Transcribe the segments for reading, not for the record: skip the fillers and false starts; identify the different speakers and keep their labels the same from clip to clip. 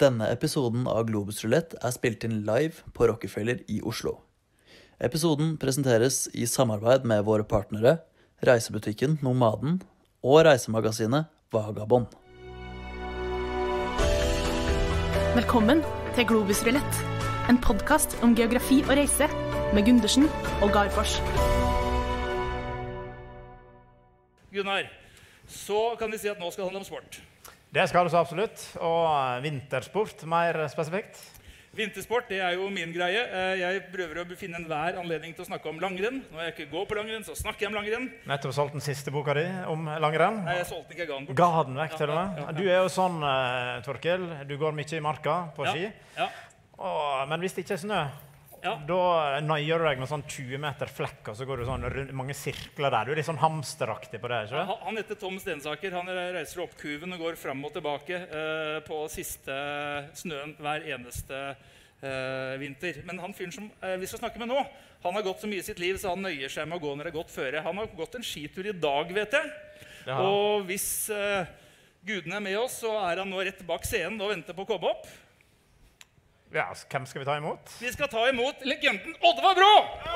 Speaker 1: Denne episoden av Globus Roulette spilt inn live på Rockefeller i Oslo. Episoden presenteres i samarbeid med våre partnere, reisebutikken Nomaden og reisemagasinet Vagabond.
Speaker 2: Velkommen til Globus Roulette, en podcast om geografi og reise med Gundersen og Garfors.
Speaker 3: Gunnar, så kan vi si at nå skal det handle om sport.
Speaker 4: Det skal det så absolutt, og vintersport mer spesifikt.
Speaker 3: Vintersport, det er jo min greie. Jeg prøver å finne enhver anledning til å snakke om langrenn. Når jeg ikke går på langrenn, så snakker jeg om langrenn.
Speaker 4: Nettopp solgt den siste boka di om langrenn.
Speaker 3: Nei, jeg solgte den ikke, jeg ga den bort.
Speaker 4: Ga den vekk til og med. Du er jo sånn, Torkel, du går mye i marka på ski.
Speaker 3: Ja.
Speaker 4: Men hvis det ikke er snø, da nøyer du deg med sånn 20 meter flekk, og så går du sånn rundt mange sirkler der. Du er litt sånn hamsteraktig på det, ikke?
Speaker 3: Han heter Tom Stensaker. Han reiser opp kuven og går frem og tilbake på siste snøen hver eneste vinter. Men han fyren som vi skal snakke med nå, han har gått så mye i sitt liv, så han nøyer seg med å gå når det er godt føre. Han har gått en skitur i dag, vet jeg. Ja. Og hvis gudene er med oss, så er han nå rett bak scenen og venter på å komme opp.
Speaker 4: Ja, hvem skal vi ta imot?
Speaker 3: Vi skal ta imot legenden Oddvar Brå!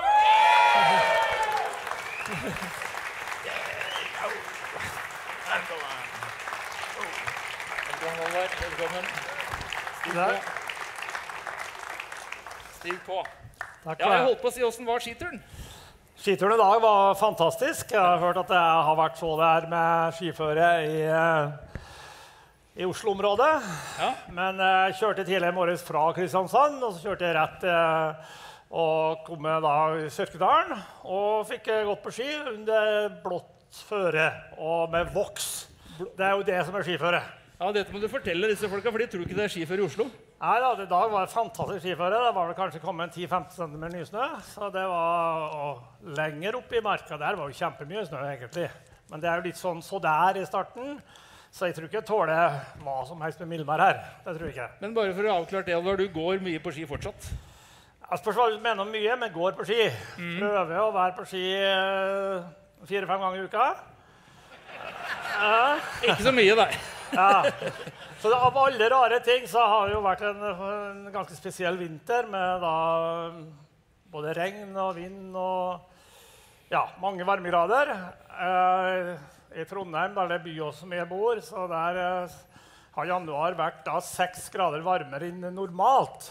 Speaker 3: Velkommen. Stig på.
Speaker 5: Takk.
Speaker 3: Ja, jeg holdt på å si hvordan var skituren.
Speaker 5: Skituren i dag var fantastisk. Jeg har hørt at det har vært så der med skiføre i Oslo-området. Ja. Men jeg kjørte tidlig i morges fra Kristiansand, og så kjørte jeg rett og kom da i Sørkedalen, og fikk gått på ski under blått føre og med voks. Det er jo det som er skiføre.
Speaker 3: Ja, dette må du fortelle disse folka, for de tror ikke det er skiføre i Oslo.
Speaker 5: Nei da, i dag var det fantastisk skiføre. Det var vel kanskje kommet 10-15 cm nysnø, så det var lenger oppe i marka. Der var jo kjempemye snø egentlig. Men det er jo litt sånn så der i starten. Så jeg tror ikke jeg tåler hva som helst med mildvær her. Det tror jeg ikke.
Speaker 3: Men bare for å avklare det, Oddvar, du går mye på ski fortsatt?
Speaker 5: Jeg spørs hva du mener mye, men går på ski. Prøver å være på ski 4-5 ganger i uka.
Speaker 3: Ikke så mye, nei.
Speaker 5: Ja. Så av alle rare ting så har det jo vært en ganske spesiell vinter med da både regn og vind og mange varmegrader. I Trondheim, der det er by som jeg bor, så der har januar vært 6 grader varmere enn normalt.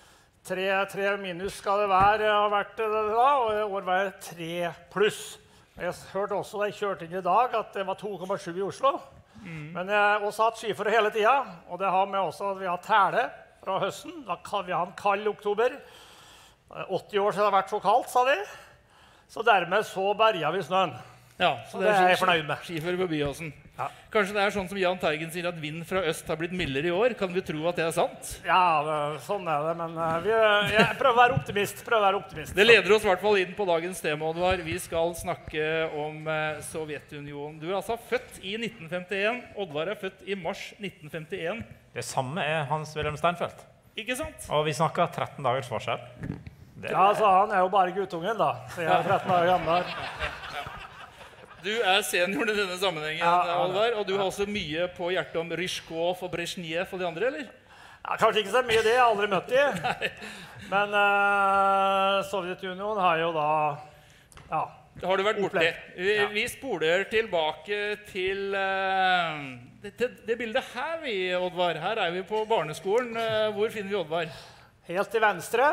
Speaker 5: 3 minus skal det være, har vært da, og i år var det 3 pluss. Jeg hørte også da jeg kjørte inn i dag at det var 2,7 i Oslo. Men jeg har også hatt skiføre hele tiden, og det har med også at vi har tæle fra høsten. Da kan vi ha en kald oktober. 80 år siden det har vært så kaldt, sa de. Så dermed så berget vi snøen.
Speaker 3: Ja, så
Speaker 5: det er jeg fornøyd med.
Speaker 3: Skiføre på Byåsen. Ja. Kanskje det er sånn som Jahn Teigen sier at vind fra øst har blitt mildere i år. Kan vi tro at det er sant?
Speaker 5: Ja, sånn er det, men jeg prøver å være optimist.
Speaker 3: Det leder oss i hvert fall inn på dagens tema, Oddvar. Vi skal snakke om Sovjetunionen. Du er altså født i 1951. Oddvar er født i mars 1951.
Speaker 4: Det samme er Hans-Wilhelm Steinfeld.
Speaker 3: Ikke sant?
Speaker 4: Og vi snakker 13 dagers forskjell.
Speaker 5: Ja, så han er jo bare guttungen da. Så jeg er 13 dager gammel.
Speaker 3: Du er senioren i denne sammenhengen, Oddvar, og du har også mye på hjertet om Ryzjkov og Brezjnev og de andre, eller?
Speaker 5: Ja, kanskje ikke så mye det, jeg har aldri møtt de. Men Sovjetunionen har jo da,
Speaker 3: har du vært borte. Vi spoler tilbake til det bildet her, Oddvar. Her er vi på barneskolen. Hvor finner vi Oddvar?
Speaker 5: Helt til venstre.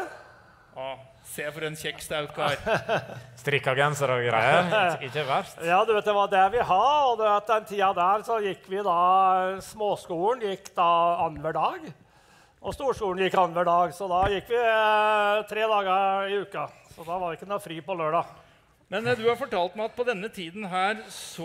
Speaker 3: Se for en kjekk stautkar.
Speaker 4: Strikka genser og greier. Ikke verst.
Speaker 5: Ja, du vet, det var det vi har, og den tida der så gikk vi da, småskolen gikk da annenhver dag, og storskolen gikk annenhver dag, så da gikk vi 3 dager i uka, så da var det ikke noe fri på lørdag.
Speaker 3: Men du har fortalt meg at på denne tiden her så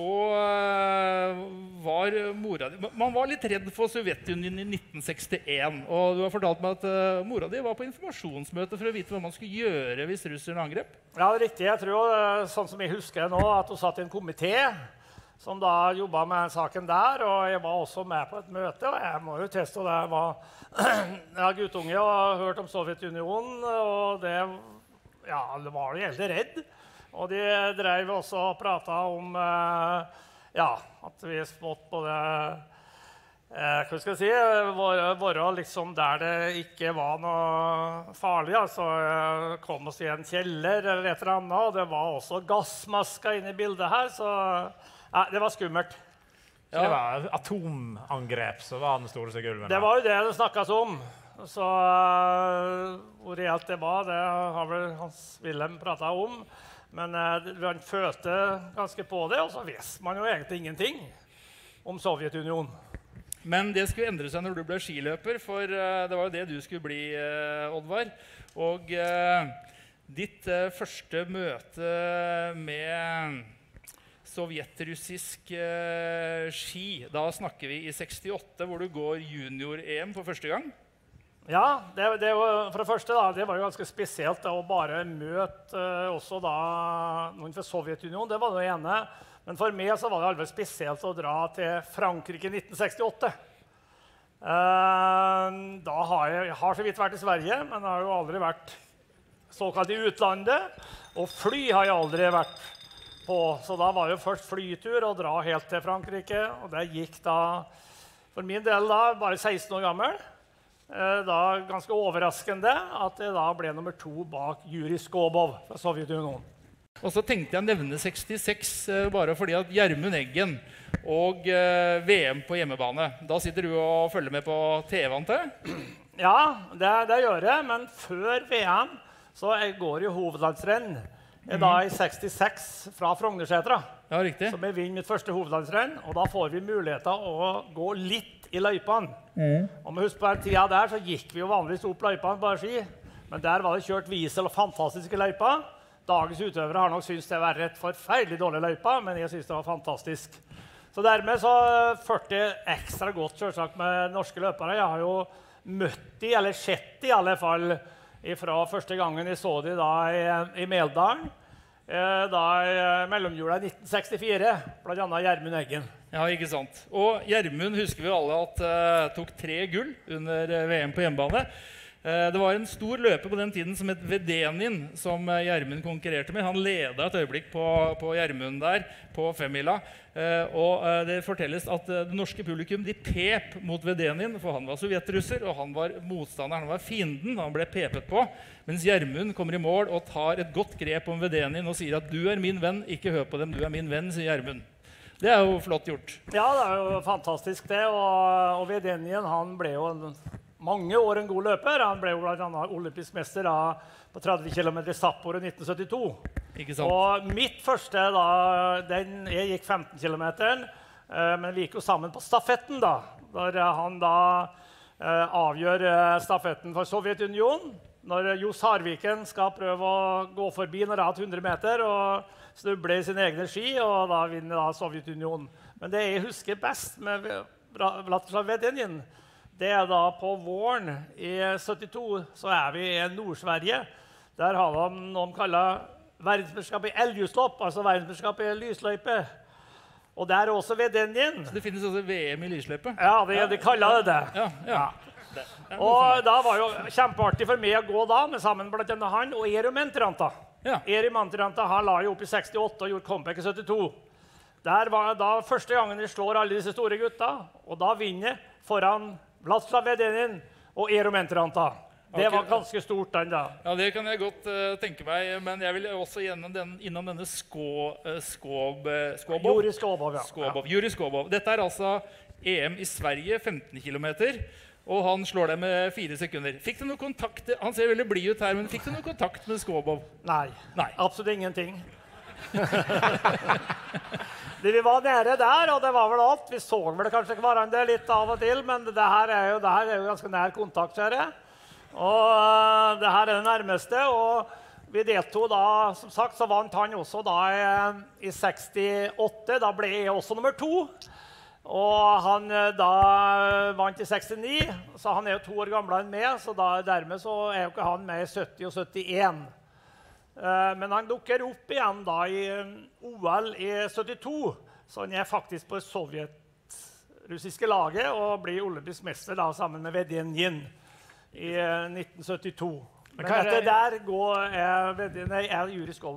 Speaker 3: var mora di... Man var litt redd for Sovjetunionen i 1961, og du har fortalt meg at mora di var på informasjonsmøte for å vite hva man skulle gjøre hvis russerne angrep.
Speaker 5: Ja, det er riktig. Jeg tror, sånn som jeg husker nå, at hun satt i en komité som da jobbet med saken der, og jeg var også med på et møte, og jeg må jo teste det. Jeg var guttunge og har hørt om Sovjetunionen, og det var jo helt redd. Og de drev også og pratet om at vi spått både Hva skal jeg si? Være liksom der det ikke var noe farlig. Altså, kom oss i en kjeller eller et eller annet, og det var også gassmasker inne i bildet her, så det var skummelt.
Speaker 4: Så det var atomangrep som var den store gulven?
Speaker 5: Det var jo det snakkes om. Så hvor reelt det var, det har vel Hans-Wilhelm pratet om. Men han følte ganske på det, og så visste man jo egentlig ingenting om Sovjetunionen.
Speaker 3: Men det skulle endre seg når du ble skiløper, for det var jo det du skulle bli, Oddvar. Og ditt første møte med sovjetrussisk ski, da snakker vi i 68, hvor du går junior-EM for første gang.
Speaker 5: Ja, det var, for det første da, det var jo ganske spesielt da, å bare møte også da, noen fra Sovjetunionen, det var det ene. Men for meg så var det alvor spesielt å dra til Frankrike i 1968. Da jeg har så vidt vært i Sverige, men jeg har jo aldri vært såkalt i utlandet. Og fly har jeg aldri vært på, så da var det jo først flytur å dra helt til Frankrike. Og det gikk da, for min del da, bare 16 år gammel. Da ganske overraskende at det da ble nummer 2 bak Jurij Skobov fra Sovjetunionen.
Speaker 3: Og så tenkte jeg å nevne 66 bare fordi at Gjermund Eggen og VM på hjemmebane, da sitter du og følger med på TV, antar jeg?
Speaker 5: Ja, det gjør jeg, men før VM så går jo hovedlandsrenn da i 66 fra Frognersetra.
Speaker 3: Ja, riktig.
Speaker 5: Så vi vinner mitt første hovedlandsrenn, og da får vi muligheter å gå litt i løypene. Om vi husker på den tiden der, så gikk vi jo vanligvis opp løypene på ski, men der var det kjørt Wiesel og fantastiske løyper. Dagens utøvere har nok syntes det var et forferdelig dårlig løypa, men jeg synes det var fantastisk. Så dermed så førte det ekstra godt selvsagt med norske løpere. Jeg har jo møtt de, eller sett de i alle fall, fra første gangen jeg så de da i Meldalen, da i mellomjula i 1964, blant annet Gjermund Eggen.
Speaker 3: Ja, ikke sant. Og Gjermund husker vi alle at tok 3 gull under VM på hjemmebane. Det var en stor løper på den tiden som het Vedenin, som Gjermund konkurrerte med. Han ledet et øyeblikk på Gjermund der, på 5-mila. Og det fortelles at det norske publikum, de pep mot Vedenin, for han var sovjetrusser, og han var motstanderen, han var fienden, han ble pepet på. Mens Gjermund kommer i mål og tar et godt grep om Vedenin og sier at «Du er min venn, ikke hør på dem, du er min venn», sier Gjermund. Det er jo flott gjort.
Speaker 5: Ja, det er jo fantastisk det, og Vedenin, han ble jo mange år en god løper. Han ble jo blant annet olympisk mester på 30 km i Sapporo i 1972.
Speaker 3: Ikke sant?
Speaker 5: Og mitt første, jeg gikk 15 km, men vi gikk jo sammen på stafetten da, der han da avgjør stafetten for Sovjetunionen, når Johs Harviken skal prøve å gå forbi når det er 100 meter, og snuble i sine egne ski, og da vinner da Sovjetunionen. Men det jeg husker best med Vladislav Vedenin, det da på våren i 72, så vi i Nord-Sverige. Der har de noen kallet verdensmesterskap i elgjuslopp, altså verdensmesterskap i lysløype. Og der også Vedenin.
Speaker 3: Så det finnes også VM i lysløype?
Speaker 5: Ja, de kaller det det.
Speaker 3: Ja.
Speaker 5: Og da var jo kjempeartig for meg å gå da, med sammen blant annet han og Eero Mentiranta.
Speaker 3: Ja.
Speaker 5: Eero Mentiranta, han la jo opp i 68 og gjorde comeback i 72. Der var da første gangen de slår alle disse store gutta, og da vinner foran Vladislav Vedenin og Eero Mentiranta. Det var ganske stort den da.
Speaker 3: Ja, det kan jeg godt tenke meg, men jeg vil også innom denne Skobov.
Speaker 5: Jurij Skobov, ja.
Speaker 3: Jurij Skobov. Dette er altså EM i Sverige, 15 kilometer, og han slår deg med 4 sekunder. Fikk du noe kontakt? Han ser veldig blid ut her, men fikk du noe kontakt med Skobov?
Speaker 5: Nei, absolutt ingenting. Vi var nede der, og det var vel alt. Vi så vel kanskje hverandre litt av og til, men det her er jo ganske nær kontakt, ser jeg. Og det her er det nærmeste, og vi deltog da, som sagt, så vant han også da i 68. Da ble jeg også nummer 2. Og han da vant i 69, så han er jo 2 år gamle enn meg, så dermed så er jo ikke han med i 70 og 71. Men han dukker opp igjen da i OL i 72, så han er faktisk på det sovjet-russiske laget og blir olympisk mester da, sammen med Vedenin i 1972. Men etter der går Jurij Skobov bort.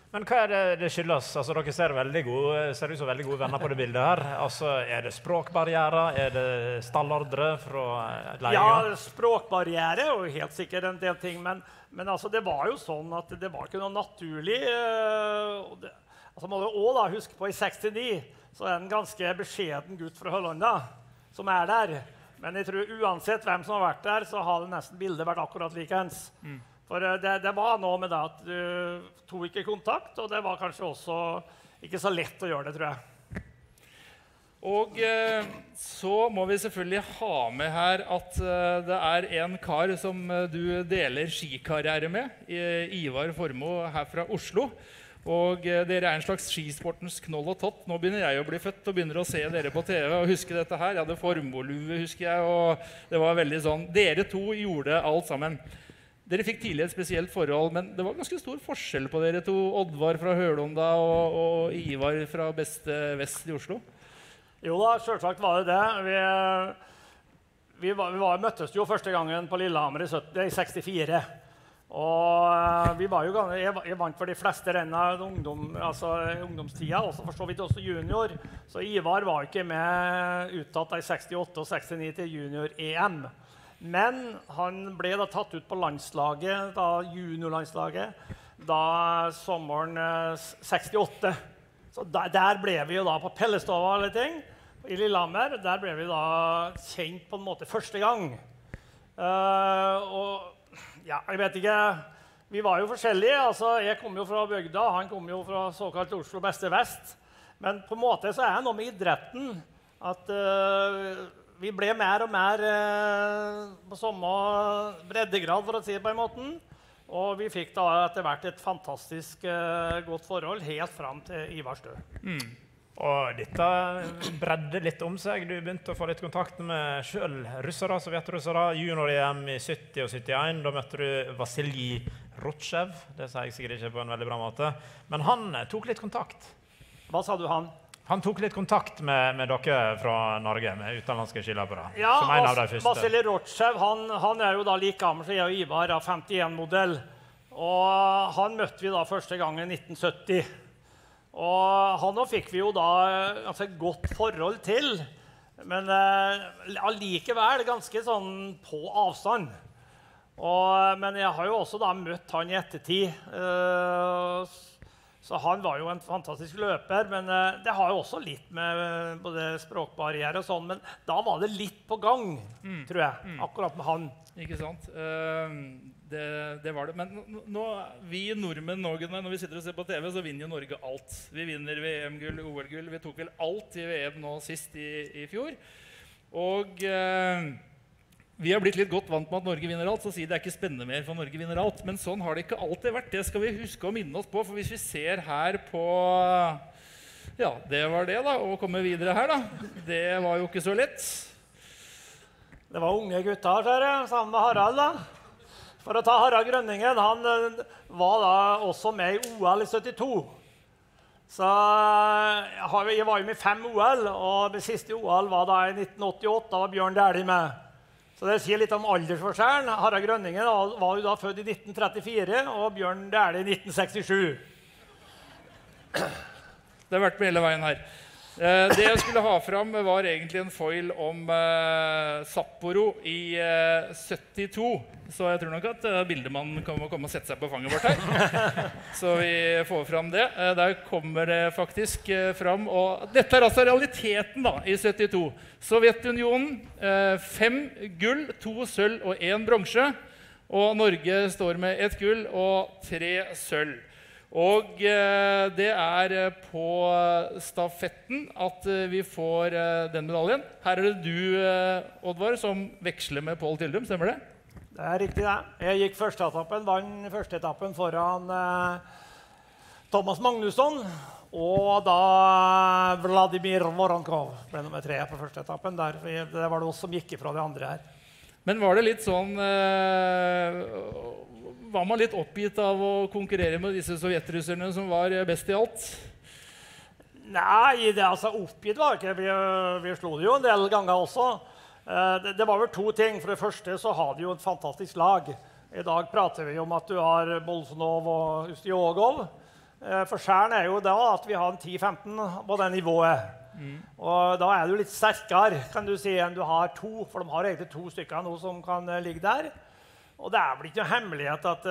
Speaker 4: Men hva det skyldes? Altså, dere ser ut som veldig gode venner på det bildet her. Altså, det språkbarrierer? Det stallordre fra ledelsen?
Speaker 5: Ja, språkbarriere jo helt sikkert en del ting, men altså, det var jo sånn at det var ikke noe naturlig. Altså, må du også da huske på, i 69 så en ganske beskjeden gutt fra Hollanda som der. Men jeg tror uansett hvem som har vært der, så har det nesten bildet vært akkurat likens. For det var noe med det at du tog ikke kontakt, og det var kanskje også ikke så lett å gjøre det, tror jeg.
Speaker 3: Og så må vi selvfølgelig ha med her at det en kar som du deler skikarriere med, Ivar Formoe her fra Oslo. Og dere en slags skisportens knoll og tott. Nå begynner jeg å bli født og begynner å se dere på TV og huske dette her. Jeg hadde Formoe-lue, husker jeg, og det var veldig sånn. Dere to gjorde alt sammen. Dere fikk tidlig et spesielt forhold, men det var ganske stor forskjell på dere to. Oddvar fra Hølonda og Ivar fra beste vest i Oslo.
Speaker 5: Jo da, selvsagt var det det. Vi møttes jo første gangen på Lillehammer i 64. Og jeg vant for de fleste rennene ungdomstida, og for så vidt også junior. Så Ivar var ikke med uttatt i 68 og 69 til junior-EM. Men han ble da tatt ut på landslaget, juniorlandslaget, sommeren 68. Så der ble vi jo da på Pellestova eller ting, i Lillehammer. Der ble vi da kjent på en måte første gang. Og ja, jeg vet ikke, vi var jo forskjellige. Altså, jeg kom jo fra bygda, han kom jo fra såkalt Oslo beste vest. Men på en måte så det noe med idretten at vi ble mer og mer på samme breddegrad, for å si det på en måte. Og vi fikk da etter hvert et fantastisk godt forhold helt fram til Ivars død.
Speaker 4: Og dette bredde litt om seg. Du begynte å få litt kontakt med selv russere, sovjetrussere, junior-EM i 70 og 71. Da møtte du Vasilij Rotsjev. Det sier jeg sikkert ikke på en veldig bra måte. Men han tok litt kontakt.
Speaker 5: Hva sa du han?
Speaker 4: Han tok litt kontakt med dere fra Norge, med utenlandske skiløpere.
Speaker 5: Ja,
Speaker 4: som en av de første.
Speaker 5: Vasilij Rotsjev, han jo da like gammel som jeg og Ivar, 51-modell. Og han møtte vi da første gang i 1970. Og han fikk vi jo da et godt forhold til, men allikevel ganske sånn på avstand. Men jeg har jo også da møtt han i ettertid, så han var jo en fantastisk løper, men det har jo også litt med både språkbarriere og sånn, men da var det litt på gang, tror jeg, akkurat med han.
Speaker 3: Ikke sant? Det var det. Men vi nordmenn, når vi sitter og ser på TV, så vinner jo Norge alt. Vi vinner VM-gull, OL-gull. Vi tok vel alt i VM nå sist i fjor. Og vi har blitt litt godt vant med at Norge vinner alt, så sier det ikke spennende mer for Norge vinner alt. Men sånn har det ikke alltid vært. Det skal vi huske å minne oss på, for hvis vi ser her på... Ja, det var det da, å komme videre her da. Det var jo ikke så lett.
Speaker 5: Det var unge gutter her, sammen med Harald da. For å ta Harald Grønningen, han var da også med i OL i 72. Så jeg var jo med 5 OL, og det siste OL var da i 1988, da var Bjørn Dæhlie med. Så det sier litt om aldersforskjellen. Harald Grønningen var jo da født i 1934, og Bjørn Dæhlie i 1967.
Speaker 3: Det har vært med hele veien her. Det jeg skulle ha fram var egentlig en foil om Sapporo i 72. Så jeg tror nok at bildemann kommer og sette seg på fanget vårt her. Så vi får fram det. Der kommer det faktisk fram. Og dette altså realiteten da, i 72. Sovjetunionen, 5 gull, 2 sølv og 1 bronse. Og Norge står med 1 gull og 3 sølv. Og det på stafetten at vi får den medaljen. Her det du, Oddvar, som veksler med Pål Tildum, stemmer det?
Speaker 5: Det riktig det. Jeg gikk vann første etappen foran Thomas Magnusson, og da Vladimir Voronkov ble nummer 3 på første etappen. Det var det oss som gikk ifra de andre her.
Speaker 3: Men var det litt sånn... Var man litt oppgitt av å konkurrere med disse sovjetrusserne som var best i alt?
Speaker 5: Nei, oppgitt var ikke. Vi slo det jo en del ganger også. Det var vel 2 ting. For det første så har de jo et fantastisk lag. I dag prater vi om at du har Bolsonov og Ustjogov. Forskjellen jo da at vi har en 10-15 på det nivået. Og da du litt sterkere, kan du si, enn du har 2, for de har egentlig 2 stykker nå som kan ligge der. Og det vel ikke noe hemmelighet at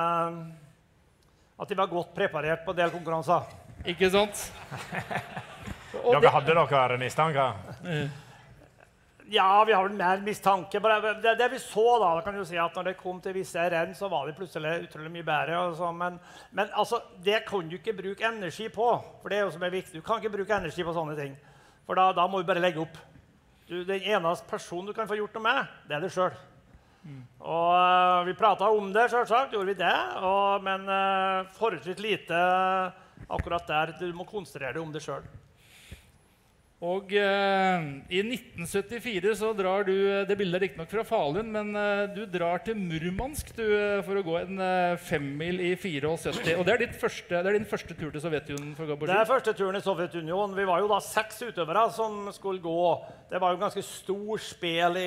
Speaker 5: de var godt preparert på en del konkurranser.
Speaker 3: Ikke sant?
Speaker 4: Dere hadde dere mistanker?
Speaker 5: Ja, vi har vel mer mistanke. Det vi så da, kan du si at når det kom til visse renn, så var det plutselig utrolig mye bedre. Altså. Men altså, det kan du ikke bruke energi på, for det jo som viktig. Du kan ikke bruke energi på sånne ting, for da må du bare legge opp. Den eneste personen du kan få gjort noe med, det det selv. Og vi pratet om det, selvsagt, gjorde vi det, men forholdsvis lite akkurat der. Du må konsentrere deg om det selv.
Speaker 3: Og i 1974 så drar du, det bildet riktig nok fra Falun, men du drar til Murmansk for å gå en 5-mil i 74. Og det din første tur til Sovjetunionen for å gå på ski?
Speaker 5: Det første turen i Sovjetunionen. Vi var jo da 6 utøvere som skulle gå. Det var jo ganske stor spil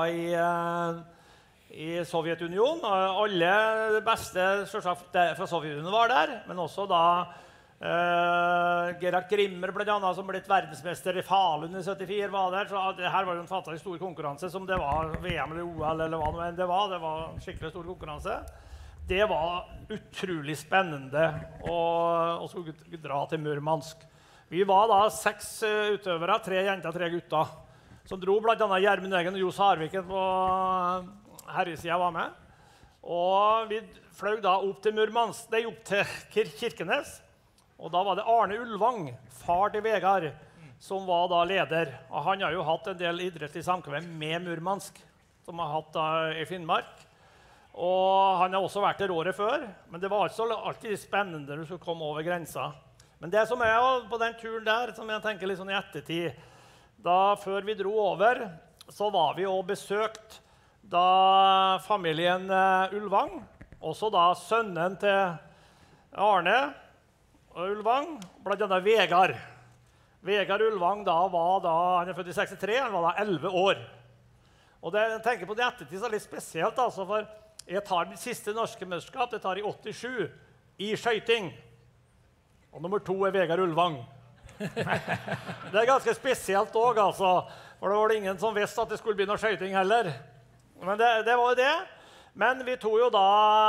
Speaker 5: i Sovjetunionen. Alle de beste fra Sovjetunionen var der, men også da Gerhard Grimmer, blant annet, som ble verdensmester i Falun i 74, var der. Så det her var jo en fattig stor konkurranse, som det var VM eller OL eller hva det enn det var. Det var en skikkelig stor konkurranse. Det var utrolig spennende å skulle dra til Murmansk. Vi var da 6 utøvere, 3 jenter, 3 gutter, som dro blant annet Gjermund Egen og Johs Harviken på herresiden var med. Og vi fløy da opp til Murmansk, opp til Kirkenes. Og da var det Arne Ulvang, far til Vegard, som var da leder. Og han har jo hatt en del idrettlig samkvem med Murmansk, som har hatt da i Finnmark. Og han har også vært der året før, men det var altså alltid spennende når du skulle komme over grensa. Men det som på den turen der, som jeg tenker litt sånn i ettertid, da før vi dro over, så var vi og besøkt da familien Ulvang, også da sønnen til Arne og Ulvang, blant annet Vegard. Vegard Ulvang han født i 63, han var da 11 år. Og jeg tenker på det ettertid, så litt spesielt, altså, for jeg tar mitt siste norske mesterskap, det tar i 87, i skøyting. Og nummer 2 Vegard Ulvang. Det ganske spesielt også, altså, for det var ingen som visste at det skulle bli noe skøyting heller. Men det var jo det. Men vi tog jo da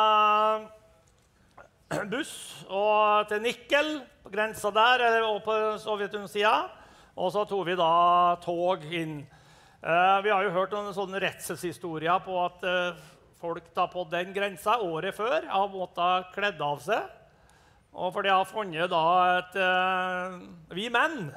Speaker 5: buss og til Nikkel på grensa der, og på Sovjetunionen-siden, og så tog vi da tog inn. Vi har jo hørt noen sånne redselshistorier på at folk da på den grensa året før har måttet kledd av seg, og for de har funnet da vi menn.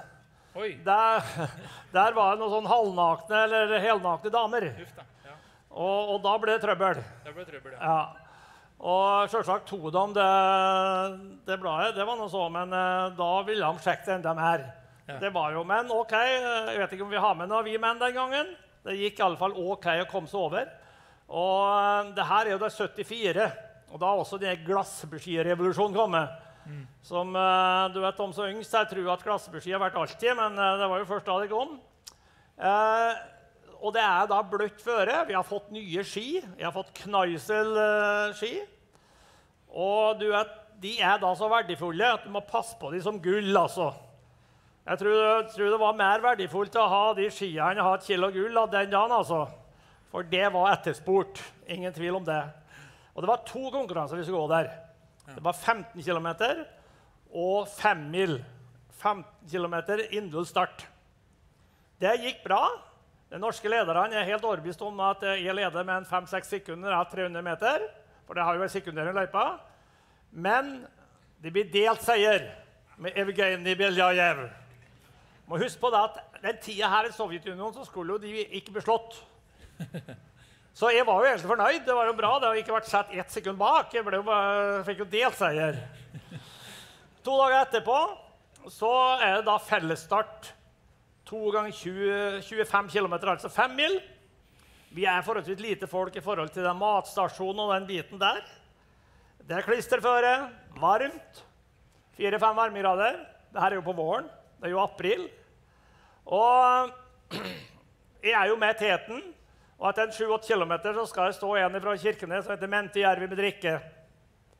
Speaker 5: Der var det noen sånn halvnakne eller helnakne damer. Og da ble det trøbbel. Ja. Og selvsagt tog de det bladet, det var noe så, men da ville de sjekke det enda mer. Ja. Det var jo, men ok, jeg vet ikke om vi har med noe vi menn den gangen. Det gikk i alle fall ok å komme seg over. Og det her jo det 74, og da også den glassbeskierrevolusjonen kommet. Som du vet om så yngst, jeg tror at glassbeski har vært alltid, men det var jo først da det kom. Og det da bløtt føre. Vi har fått nye ski. Vi har fått Kneisel-ski. Og du vet, de da så verdifulle at du må passe på de som gull, altså. Jeg tror det var mer verdifullt å ha de skiene, ha 1 kilo gull av den dagen, altså. For det var etterspurt. Ingen tvil om det. Og det var 2 konkurranser vi skulle gå der. Det var 15 kilometer og 5 mil. 15 kilometer individuell start. Det gikk bra. De norske lederne helt overbevist om at jeg leder med en 5-6 sekunder av 300 meter, for det har jo en sekundær løypa. Men det blir delt seier med Evgenij Beljajev. Må huske på det at den tiden her i Sovjetunionen så skulle jo de ikke bli slått. Så jeg var jo egentlig fornøyd. Det var jo bra. Det har ikke vært satt 1 sekund bak. Jeg fikk jo delt seier. 2 dager etterpå så det da fellesstart. 2 ganger 25 kilometer, altså 5 mil. Vi forholdsvis lite folk i forhold til den matstasjonen og den biten der. Det klisterføre, varmt, 4-5 varmegrader. Dette jo på våren, det jo april. Og jeg jo med teten, og etter 7-8 kilometer så skal det stå en fra Kirkenes som heter Mente Järvi med drikke.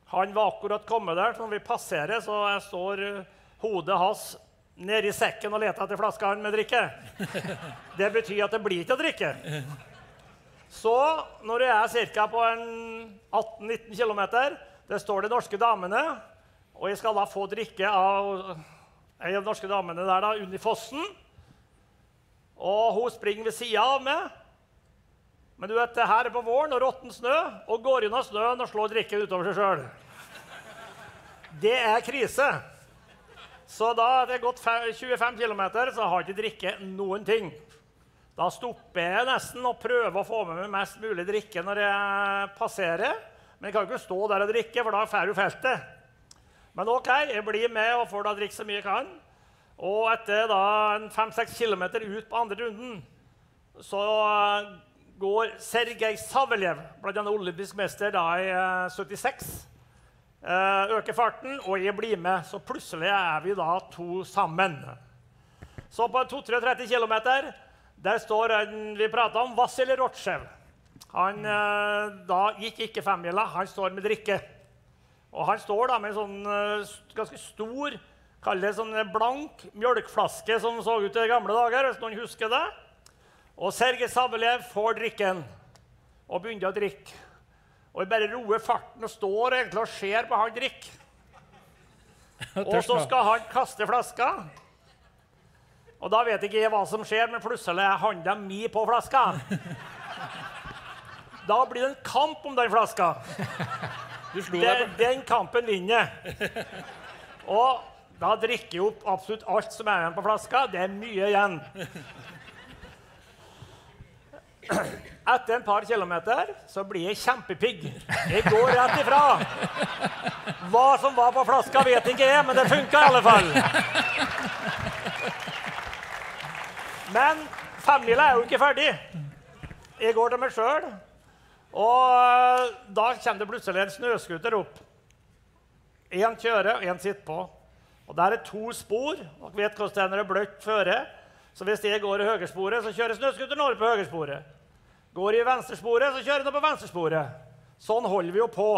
Speaker 5: Han var akkurat kommet der, så når vi passerer, så jeg står hodet hans nede i sekken og leter etter flaskene med drikke. Det betyr at det blir ikke å drikke. Så når jeg er cirka på en 18-19 kilometer, det står de norske damene, og jeg skal da få drikke av en av de norske damene der da, under fossen. Og hun springer ved siden av meg. Men du vet, det her på våren og råtten snø, og går inn av snøen og slår drikken utover seg selv. Det er krise. Så da det er gått 25 kilometer, så har jeg ikke drikke noen ting. Da stopper jeg nesten og prøver å få med meg mest mulig drikke når jeg passerer. Men jeg kan ikke stå der og drikke, for da fer jo feltet. Men ok, jeg blir med og får da drikke så mye jeg kan. Og etter da 5-6 kilometer ut på andre runden, så går Sergej Saveljev, blant annet olympisk mester da i 76, øker farten, og jeg blir med. Så plutselig er vi da to sammen. Så på 2-3 kilometer, der står vi pratet om Vasilij Rotsjev. Han da gikk ikke femmila, han står med drikke. Og han står da med en sånn ganske stor, kall det sånn blank mjølkflaske som så ut i gamle dager, hvis noen husker det. Og Sergej Saveljev får drikken og begynner å drikke. Og jeg bare roer farten og står egentlig og ser på han drikke. Og så skal han kaste flaska. Og da vet ikke jeg hva som skjer, men plutselig er handa mi på flaska. Da blir det en kamp om den flaska. Den kampen vinner. Og da drikker jeg opp absolutt alt som er igjen på flaska. Det er mye igjen. Etter en par kilometer så blir jeg kjempepigg. Jeg går rett ifra. Hva som var på flaska vet ikke jeg, men det funker i alle fall. Men femmila er jo ikke ferdig. Jeg går til meg selv, og da kommer det plutselig en snøskuter opp. En kjører, og en sitter på. Og der er to spor. Dere vet hvordan det er bløtt føre. Så hvis jeg går i høyresporet, så kjører snøskuteren over på høyresporet. Går i venstresporet, så kjører den på venstresporet. Sånn holder vi jo på.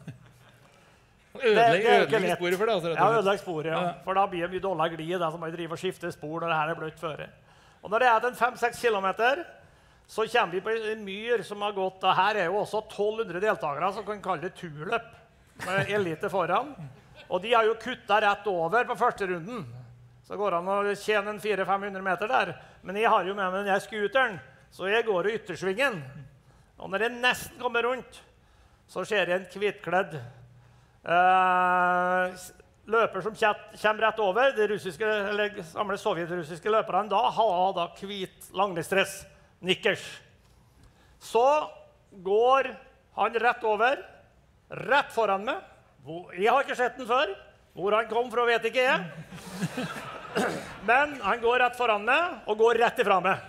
Speaker 3: Ødelegger sporet for det? Altså,
Speaker 5: ja, ødelegger sporet, ja. For da blir det mye dårlig glid, så må jeg drive og skifte spor når det her er bløtt føre. Og når det er til 5-6 kilometer, så kommer vi på en myr som har gått, og her er jo også 1200 deltakere som kan kalle det turløp, med elite foran. Og de har jo kuttet rett over på første runden. Så går han å tjene en 400-500 meter der. Men jeg har jo med meg den skuteren, så jeg går i yttersvingen. Og når jeg nesten kommer rundt, så ser jeg en hvitkledd løper som kommer rett over. De russiske, eller gamle sovjetrussiske løperne da har da hvit langdistress, nikkers. Så går han rett over, rett foran meg. Jeg har ikke sett den før. Hvor han kom fra vet ikke jeg. Men han går rett foran meg og går rett ifra meg.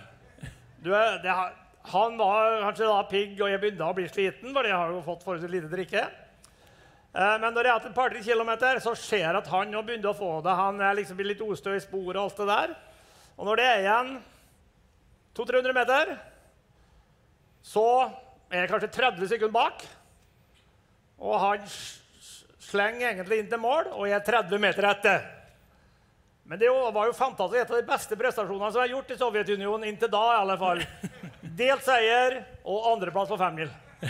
Speaker 5: Han var kanskje da pigg, og jeg begynte å bli sliten, for jeg har jo fått forholdsvis lite drikke. Men når jeg har hatt et par-tre kilometer, så ser jeg at han nå begynner å få det. Han er liksom litt ostø i sporet og alt det der. Og når det er igjen 200-300 meter, så er jeg kanskje 30 sekunder bak. Og han slenger egentlig inn til mål, og jeg er 30 meter etter. Men det var jo fantastisk, et av de beste prestasjonene som jeg har gjort i Sovjetunionen, inntil da i alle fall. Delt seier og andreplass på femmil.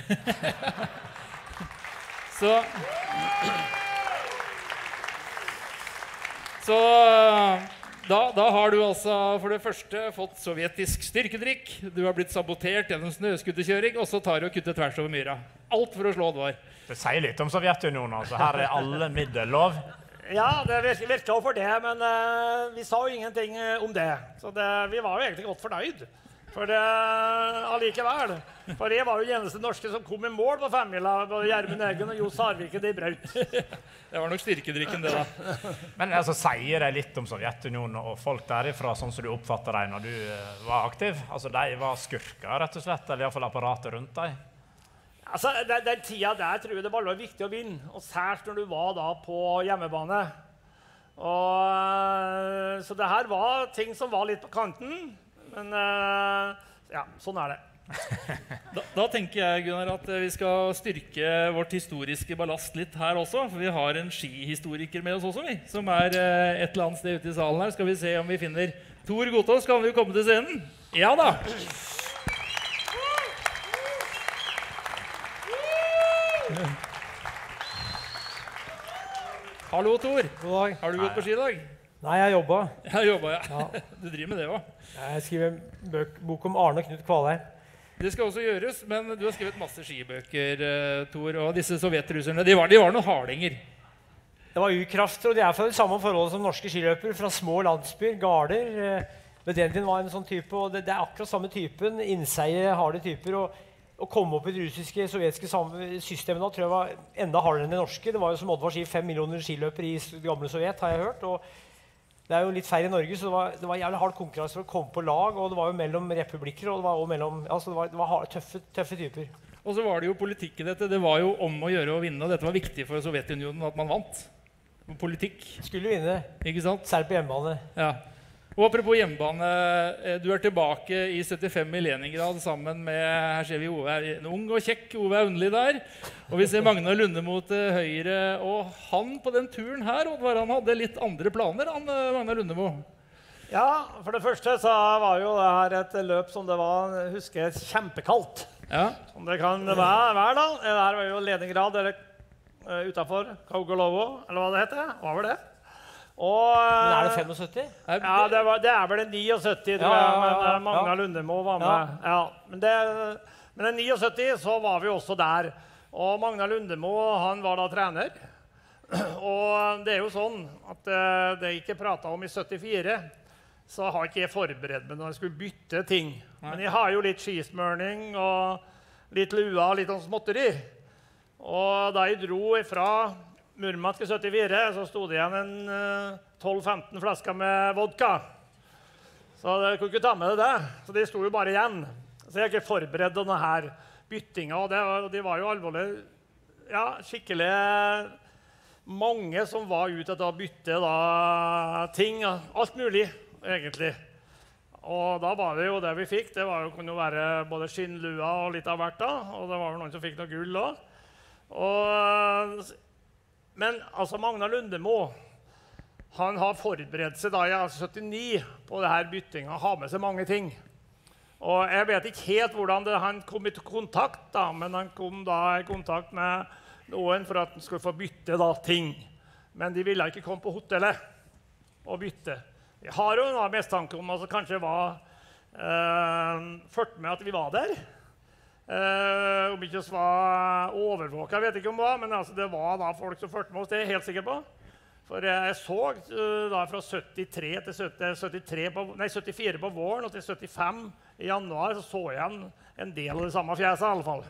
Speaker 3: Så da har du altså for det første fått sovjetisk styrkedrikk, du har blitt sabotert gjennom snøskuterkjøring, og så tar du og kutter tvers over myra. Alt for å slå Oddvar.
Speaker 4: Det sier litt om Sovjetunionen, altså. Her er alle middellov.
Speaker 5: Ja, det virket jo for det, men vi sa jo ingenting om det. Så vi var jo egentlig godt fornøyd. For det allikevel. For jeg var jo den eneste norske som kom i mål på femmila. Både Gjermund Eggen og Jo Sarvike, de brøt.
Speaker 3: Det var nok styrkedrikken det da.
Speaker 4: Men altså, sier det litt om Sovjetunionen og folk derifra, sånn som du oppfatter deg når du var aktiv? Altså, de var skurker, rett og slett, eller i hvert fall apparatet rundt deg?
Speaker 5: Altså, den tida der tror jeg det var viktig å vinne, og særlig når du var da på hjemmebane. Så det her var ting som var litt på kanten, men ja, sånn er det.
Speaker 3: Da tenker jeg, Gunnar, at vi skal styrke vårt historiske ballast litt her også. For vi har en skihistoriker med oss også, som et eller annet sted ute i salen her. Skal vi se om vi finner Tor Gotaas. Kan vi komme til scenen? Ja da! Hallo, Tor.
Speaker 6: God dag.
Speaker 3: Har du gått på ski i dag?
Speaker 6: Nei, jeg jobba.
Speaker 3: Jeg jobba, ja. Du driver med det også.
Speaker 6: Jeg skriver en bok om Arne og Knut Kvalheim.
Speaker 3: Det skal også gjøres, men du har skrevet masse skibøker, Tor, og disse sovjetrusserne, de var noen hardinger.
Speaker 6: Det var ukrafter, og de fra det samme forholdet som norske skiløpere, fra små landsbyer, garder. Vedrentin var en sånn type, og det akkurat samme typen, innseie, harde typer, og å komme opp i det russiske, sovjetiske systemet da, tror jeg var enda hardere enn det norske. Det var jo som Oddvar sier, 5 millioner skiløpere i det gamle Sovjet, har jeg hørt, og det jo litt feil i Norge, så det var jævlig hard konkurranse for å komme på lag, og det var jo mellom republikker, og det var også mellom, altså det var tøffe typer.
Speaker 3: Og så var det jo politikk i dette. Det var jo om å gjøre å vinne, og dette var viktig for Sovjetunionen at man vant. Politikk.
Speaker 6: Skulle vinne,
Speaker 3: ikke sant?
Speaker 6: særlig på hjemmebane.
Speaker 3: Ja. Og apropos hjemmebane, du tilbake i 75 i Leningrad sammen med, her ser vi Ove, en ung og kjekk Ove Aundli der, og vi ser Magnar Lundemo til høyre, og han på den turen her, Oddvar, han hadde litt andre planer, Magnar Lundemo.
Speaker 5: Ja, for det første så var jo det her et løp som det var, husker jeg, kjempekaldt.
Speaker 3: Ja.
Speaker 5: Som det kan være da. Det her var jo Leningrad, eller utenfor Kaugolovo, eller hva det heter, hva var det?
Speaker 6: Men det 75?
Speaker 5: Ja, det vel en 79, tror jeg, men Magnar Lundemo var med. Ja. Men i 79 så var vi også der, og Magnar Lundemo, han var da trener. Og det jo sånn at det jeg ikke pratet om i 74, så har ikke jeg forberedt meg når jeg skulle bytte ting. Men jeg har jo litt skismørning og litt lua og litt sånn småtteri. Og da jeg dro fra Murmansk i 74, så stod det igjen en 12-15 flasker med vodka. Så jeg kunne ikke ta med det. Så de stod jo bare igjen. Så jeg ikke forberedt denne her byttinga, og de var jo alvorlig, ja, skikkelig mange som var ute etter å bytte da, ting, alt mulig, egentlig. Og da var det jo det vi fikk. Det var jo, kunne jo være både skinnlua og litt av hvert da, og det var jo noen som fikk noe gull også. Men altså Magnar Lundemo, han har forberedt seg da i 79 på det her byttinga, har med seg mange ting. Og jeg vet ikke helt hvordan han kom i kontakt da, men han kom da i kontakt med noen for at han skulle få bytte da ting. Men de ville ikke komme på hotellet og bytte. Jeg har jo en mistanke om at det kanskje var ført med at vi var der. Om ikke det var overvåket, jeg vet ikke om det var, men altså, det var da folk som førte med oss, det jeg helt sikker på. For jeg så da fra 73 til 74 på våren og til 75 i januar, så jeg en del av det samme fjeset i alle fall.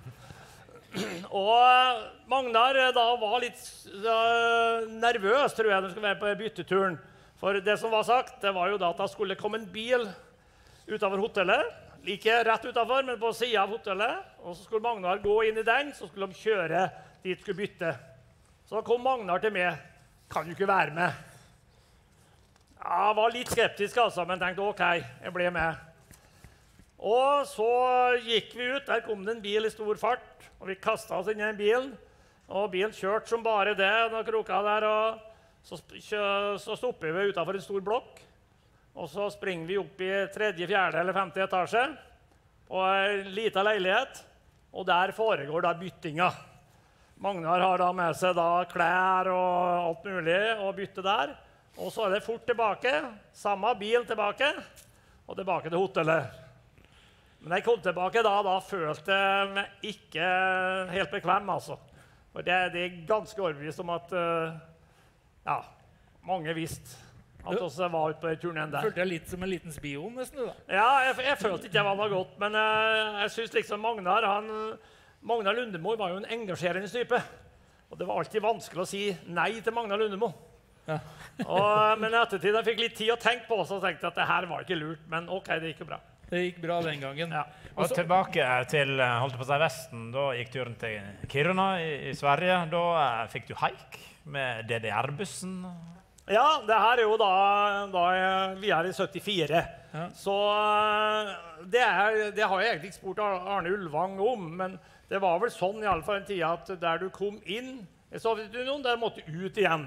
Speaker 5: Og Magnar da var litt nervøs, tror jeg, når han skulle være på bytteturen. For det som var sagt, det var jo da at det skulle komme en bil utover hotellet, like rett utenfor, men på siden av hotellet. Og så skulle Magnar gå inn i den, så skulle de kjøre dit skulle bytte. Så kom Magnar til meg. Kan du ikke være med? Ja, jeg var litt skeptisk altså, men tenkte ok, jeg ble med. Og så gikk vi ut, der kom det en bil i stor fart, og vi kastet oss inn i en bil, og bilen kjørte som bare det, og kroka der, og så stopper vi utenfor en stor blokk. Og så springer vi opp i 3., 4. eller 5. etasje på en liten leilighet, og der foregår da byttinga. Magnar har da med seg da klær og alt mulig og bytte der. Og så det fort tilbake, samme bil tilbake, og tilbake til hotellet. Men jeg kom tilbake da følte jeg meg ikke helt bekvem, altså. For det ganske overbevist om at, ja, mange visste. At også var ute på turnen der.
Speaker 3: Følte jeg litt som en liten spion nesten, da?
Speaker 5: Ja, jeg følte ikke jeg var noe godt, men jeg synes liksom Magnar Lundemo var jo en engasjerende type. Og det var alltid vanskelig å si nei til Magnar Lundemo.
Speaker 3: Ja.
Speaker 5: Men ettertid jeg fikk litt tid å tenke på, så tenkte jeg at det her var ikke lurt, men ok, det gikk jo bra.
Speaker 3: Det gikk bra den gangen.
Speaker 5: Ja.
Speaker 4: Og tilbake til holdt på å si Vesten, da gikk turen til Kiruna i Sverige. Da fikk du haik med DDR-bussen.
Speaker 5: Ja, det her jo da vi i 74.
Speaker 3: Ja.
Speaker 5: Så det har jeg egentlig ikke spurt Arne Ulvang om, men det var vel sånn i alle fall en tid at der du kom inn i Sovjetunionen, der måtte du ut igjen.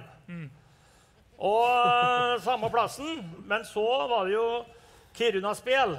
Speaker 5: Og samme plassen, men så var det jo Kiruna-spel.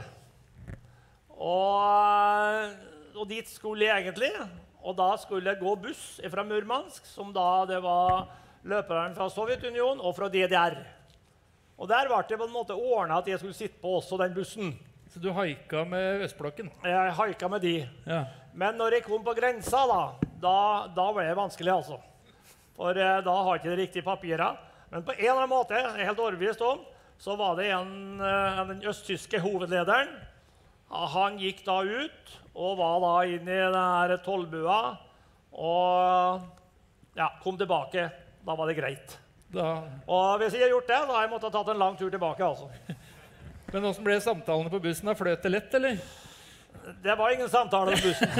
Speaker 5: Og dit skulle jeg egentlig, og da skulle jeg gå buss fra Murmansk, som da det var løperen fra Sovjetunionen og fra DDR. Og der var det på en måte ordnet at jeg skulle sitte på også den bussen.
Speaker 3: Så du haika med Østblokken?
Speaker 5: Jeg haika med de.
Speaker 3: Ja.
Speaker 5: Men når jeg kom på grensa, da ble det vanskelig, altså. For da har jeg ikke det riktige papiret. Men på en eller annen måte, jeg er helt overbevist om, så var det den østtyske hovedlederen. Han gikk da ut og var da inne i denne tollbua og ja, kom tilbake. Da var det greit. Og hvis jeg har gjort det, da har jeg måttet ha tatt en lang tur tilbake, altså.
Speaker 3: Men hvordan ble samtalene på bussen? Fløt det lett, eller?
Speaker 5: Det var ingen samtale på bussen.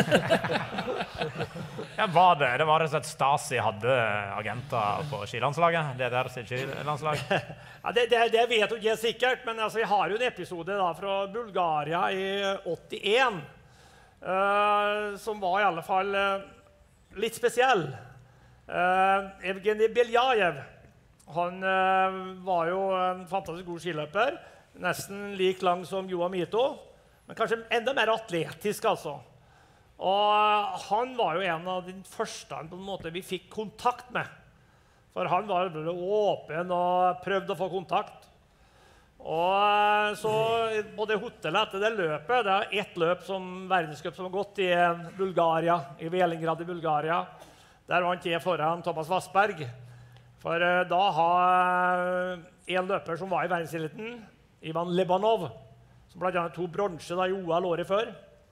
Speaker 4: Ja, var det var rett og slett Stasi hadde agenter på skilandslaget? Det der sitt skilandslag?
Speaker 5: Ja, det vet jo ikke sikkert, men altså, jeg har jo en episode da, fra Bulgaria i 81, som var i alle fall litt spesiell. Evgenij Beljajev, han var jo en fantastisk god skiløper, nesten like lang som Joa Mito, men kanskje enda mer atletisk, altså. Og han var jo en av de første på en måte vi fikk kontakt med. For han var åpen og prøvde å få kontakt. Og så på det hotellet etter det løpet, det er ett løp som verdenscup som har gått i Bulgaria, i Velingrad i Bulgaria. Der vant jeg foran Thomas Vassberg. For da har en løper som var i verdenseliten, Ivan Lebanov, som blant annet 2 bronse i OL året før.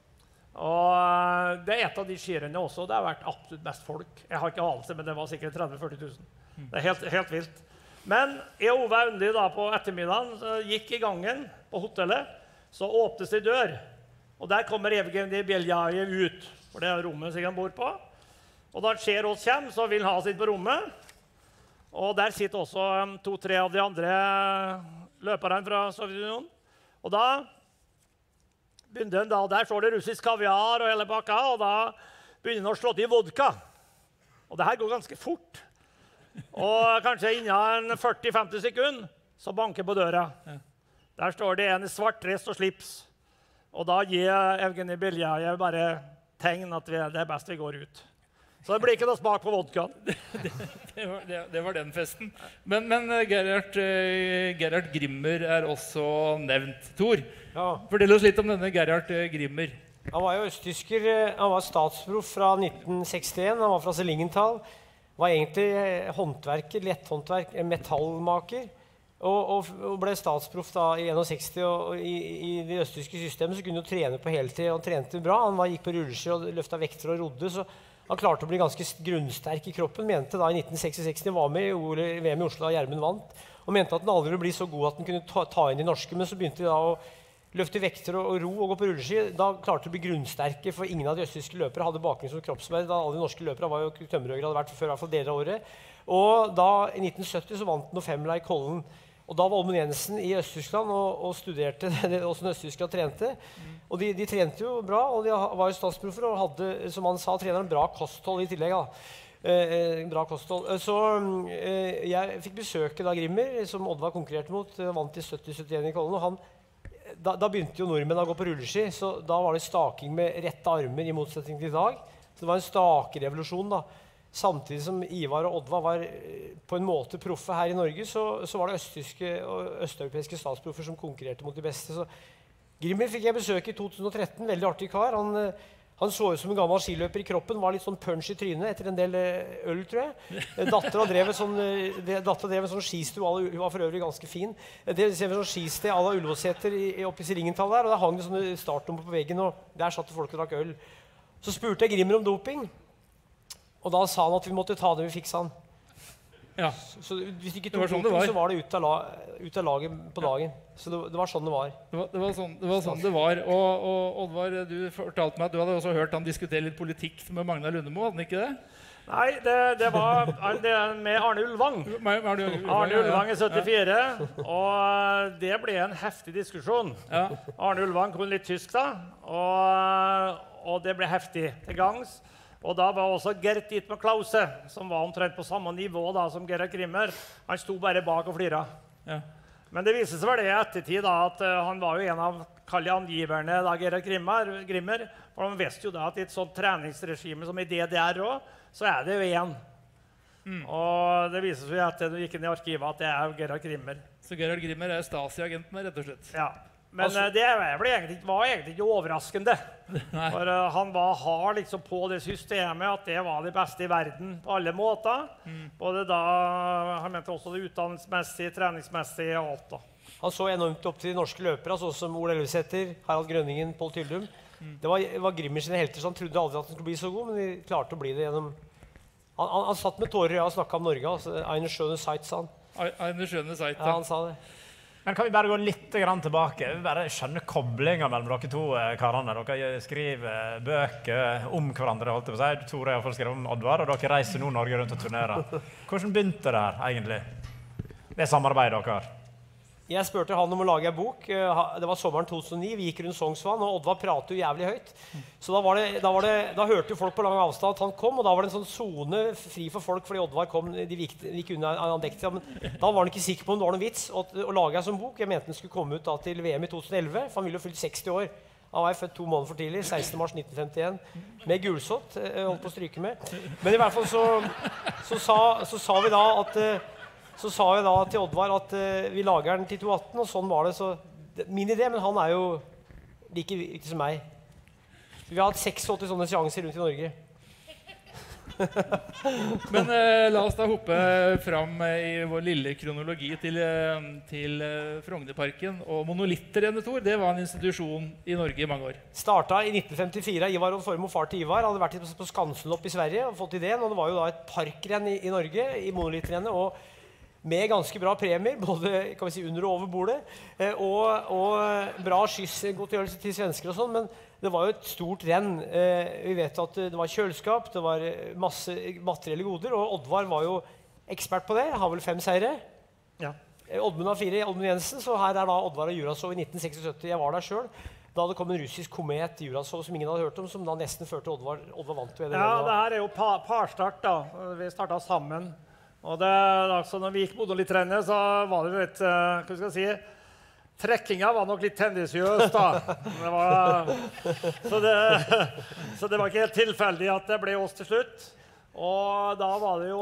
Speaker 5: Og det er et av de skirene også. Det har vært absolutt mest folk. Jeg har ikke anelse, men det var sikkert 30-40 000. Det er helt vilt. Men jeg og Ove Aundi da på ettermiddagen så gikk i gangen på hotellet, så åpnes det dør. Og der kommer Evgenij Beljajev ut, for det er rommet som han bor på. Og da skjer oss hjem, så vil han ha sitt på rommet. Og der sitter også 2-3 av de andre løperne fra Sovjetunionen. Og da begynner han da, og der står det russisk kaviar og hele bakka, og da begynner han å slå til vodka. Og det her går ganske fort. Og kanskje innen 40-50 sekunder så banker på døra. Der står det en i svart dress og slips. Og da gir Evgenij Beljajev bare tegn at det er best vi går ut. Så det blir ikke noe smak på vodkaen.
Speaker 3: Det var den festen. Men Gerhard Grimmer er også nevnt. Tor, fortell oss litt om denne Gerhard Grimmer.
Speaker 6: Han var jo østtysker. Han var statsproff fra 1961. Han var fra Selingenthal. Var egentlig håndverker, letthåndverk, metallmaker. Og ble statsproff da i 61. Og i det østtyske systemet så kunne han trene på heltid. Han trente bra. Han gikk på rulleski og løftet vekter og rodde. Så han klarte å bli ganske grunnsterk i kroppen, mente da i 1966, han var med i VM i Oslo da Gjermund vant, og mente at han aldri ville bli så god at han kunne ta inn de norske, men så begynte de da å løfte vekter og ro og gå på rulleski. Da klarte de å bli grunnsterke, for ingen av de østtyske løpere hadde bakgrunn som kroppsarbeider, da alle de norske løpere var jo tømmerhøyere, hadde vært før i hvert fall deler av året. Og da i 1970 så vant han noe femla i Kollen. Og da var Omen Jensen i Øst-Tyskland og studerte hvordan østtyskere trente. Og de trente jo bra, og de var jo statsproffer og hadde, som han sa, treneren bra kosthold i tillegg. Bra kosthold. Så jeg fikk besøke da Grimmer, som Oddvar konkurrerte mot, vant i 70-71 i Kollen. Og da begynte jo nordmenn å gå på rulleski, så da var det staking med rette armer i motsetning til i dag. Så det var en stakerevolusjon da. Samtidig som Ivar og Oddvar var på en måte proffe her i Norge, så var det østtyske og østeuropeiske statsproffer som konkurrerte mot de beste. Så Grimmer fikk jeg besøk i 2013, veldig artig kar. Han så ut som en gammel skiløper i kroppen, var litt sånn punch i trynet etter en del øl, tror jeg. Datteren drev en sånn skistue, hun var for øvrig ganske fin. Det ser vi sånn skisted à la Ullevålseter oppe i Selingenthal der, og der hang det sånne startnummer på veggen, og der satt folk og drakk øl. Så spurte jeg Grimmer om doping. Og da sa han at vi måtte ta det vi fikk, sa han.
Speaker 3: Ja.
Speaker 6: Så hvis de ikke tok doping, så var det ut av laget på dagen. Så det var sånn det var.
Speaker 3: Det var sånn det var. Og Oddvar, du fortalte meg at du hadde også hørt han diskutere litt politikk med Magnar Lundemo, hadde han ikke det?
Speaker 5: Nei, det var med Arne Ulvang. Arne Ulvang i 74, og det ble en heftig diskusjon. Ja. Arne Ulvang kunne litt tysk da, og det ble heftig til gangs. Og da var også Gert Dietmar Klause, som var omtrent på samme nivå da, som Gerhard Grimmer. Han sto bare bak og flira. Ja. Men det viser seg vel det i ettertid da, at han var jo en av angiverne da, Gerhard Grimmer. For han visste jo da at i et sånt treningsregime som i DDR også, så er det jo en. Og det viser seg at du gikk inn i arkivet at det er Gerhard Grimmer.
Speaker 3: Så Gerhard Grimmer er Stasi-agenten, rett og slett?
Speaker 5: Ja. Men det var egentlig ikke overraskende. For han var liksom på det systemet at det var det beste i verden på alle måter. Både da, han mente også det utdannelsesmessige, treningsmessige og alt da.
Speaker 6: Han så enormt opp til de norske løpere, sånn som Ole Elvesæter, Harald Grønningen, Pål Tyldum. Det var Grimmer sine helter, så han trodde aldri at han skulle bli så god, men de klarte å bli det gjennom... Han satt med tårer og snakket om Norge, altså. Eine schöne Zeit, sa han.
Speaker 3: Eine schöne Zeit,
Speaker 6: ja. Han sa det.
Speaker 4: Men kan vi bare gå litt tilbake? Vi bare skjønner koblinger mellom dere to karene. Dere skriver bøker om hverandre, holdt jeg på å si. Tore har i hvert fall skrevet om Oddvar, og dere reiser nå Norge rundt og turnerer. Hvordan begynte det her, egentlig? Det samarbeidet dere?
Speaker 6: Jeg spurte han om å lage en bok. Det var sommeren 2009. Vi gikk rundt Sognsvann, og Oddvar pratet jo jævlig høyt. Så da hørte jo folk på lang avstand at han kom, og da var det en sånn zone fri for folk, fordi Oddvar kom, de gikk unna andektet. Men da var han ikke sikker på om det var noen vits å lage en sånn bok. Jeg mente den skulle komme ut da, til VM i 2011, for han ville jo fylle 60 år. Han var født 2 måneder for tidlig, 16. mars 1951, med gulsott, holdt på å stryke med. Men i hvert fall så sa vi da at... Så sa jeg da til Oddvar at vi lager den til 2018, og sånn var det. Så min idé, men han er jo like som meg. Vi har hatt 86 sånne seanser rundt i Norge.
Speaker 3: Men la oss da hoppe fram i vår lille kronologi til Frognerparken. Og Monolitterrennet, Tor, det var en institusjon i Norge i mange år.
Speaker 6: Startet i 1954. Ivar og Formoe, far til Ivar, hadde vært på Skansenlopp i Sverige og fått ideen. Og det var jo da et parkrenn i Norge, i Monolitterrennet, og med ganske bra premier, både kan vi si, under og over bordet, og bra skyssgodtgjørelse til svensker og sånn, men det var jo et stort renn. Vi vet at det var kjøleskap, det var masse materielle goder, og Oddvar var jo ekspert på det, har vel 5 seire. Ja. Oddmund har 4, Oddmund Jensen, så her er da Oddvar og Jurasov i 1976. Jeg var der selv. Da det kom en russisk komet, Jurasov, som ingen hadde hørt om, som da nesten førte Oddvar vant ved det.
Speaker 5: Ja, det her er jo parstart da. Vi startet sammen. Og altså, når vi gikk Monolitterrennet, så var det litt, hva skal jeg si, trekkinga var nok litt tendensiøs da. Så det var ikke helt tilfeldig at det ble oss til slutt. Og da var det jo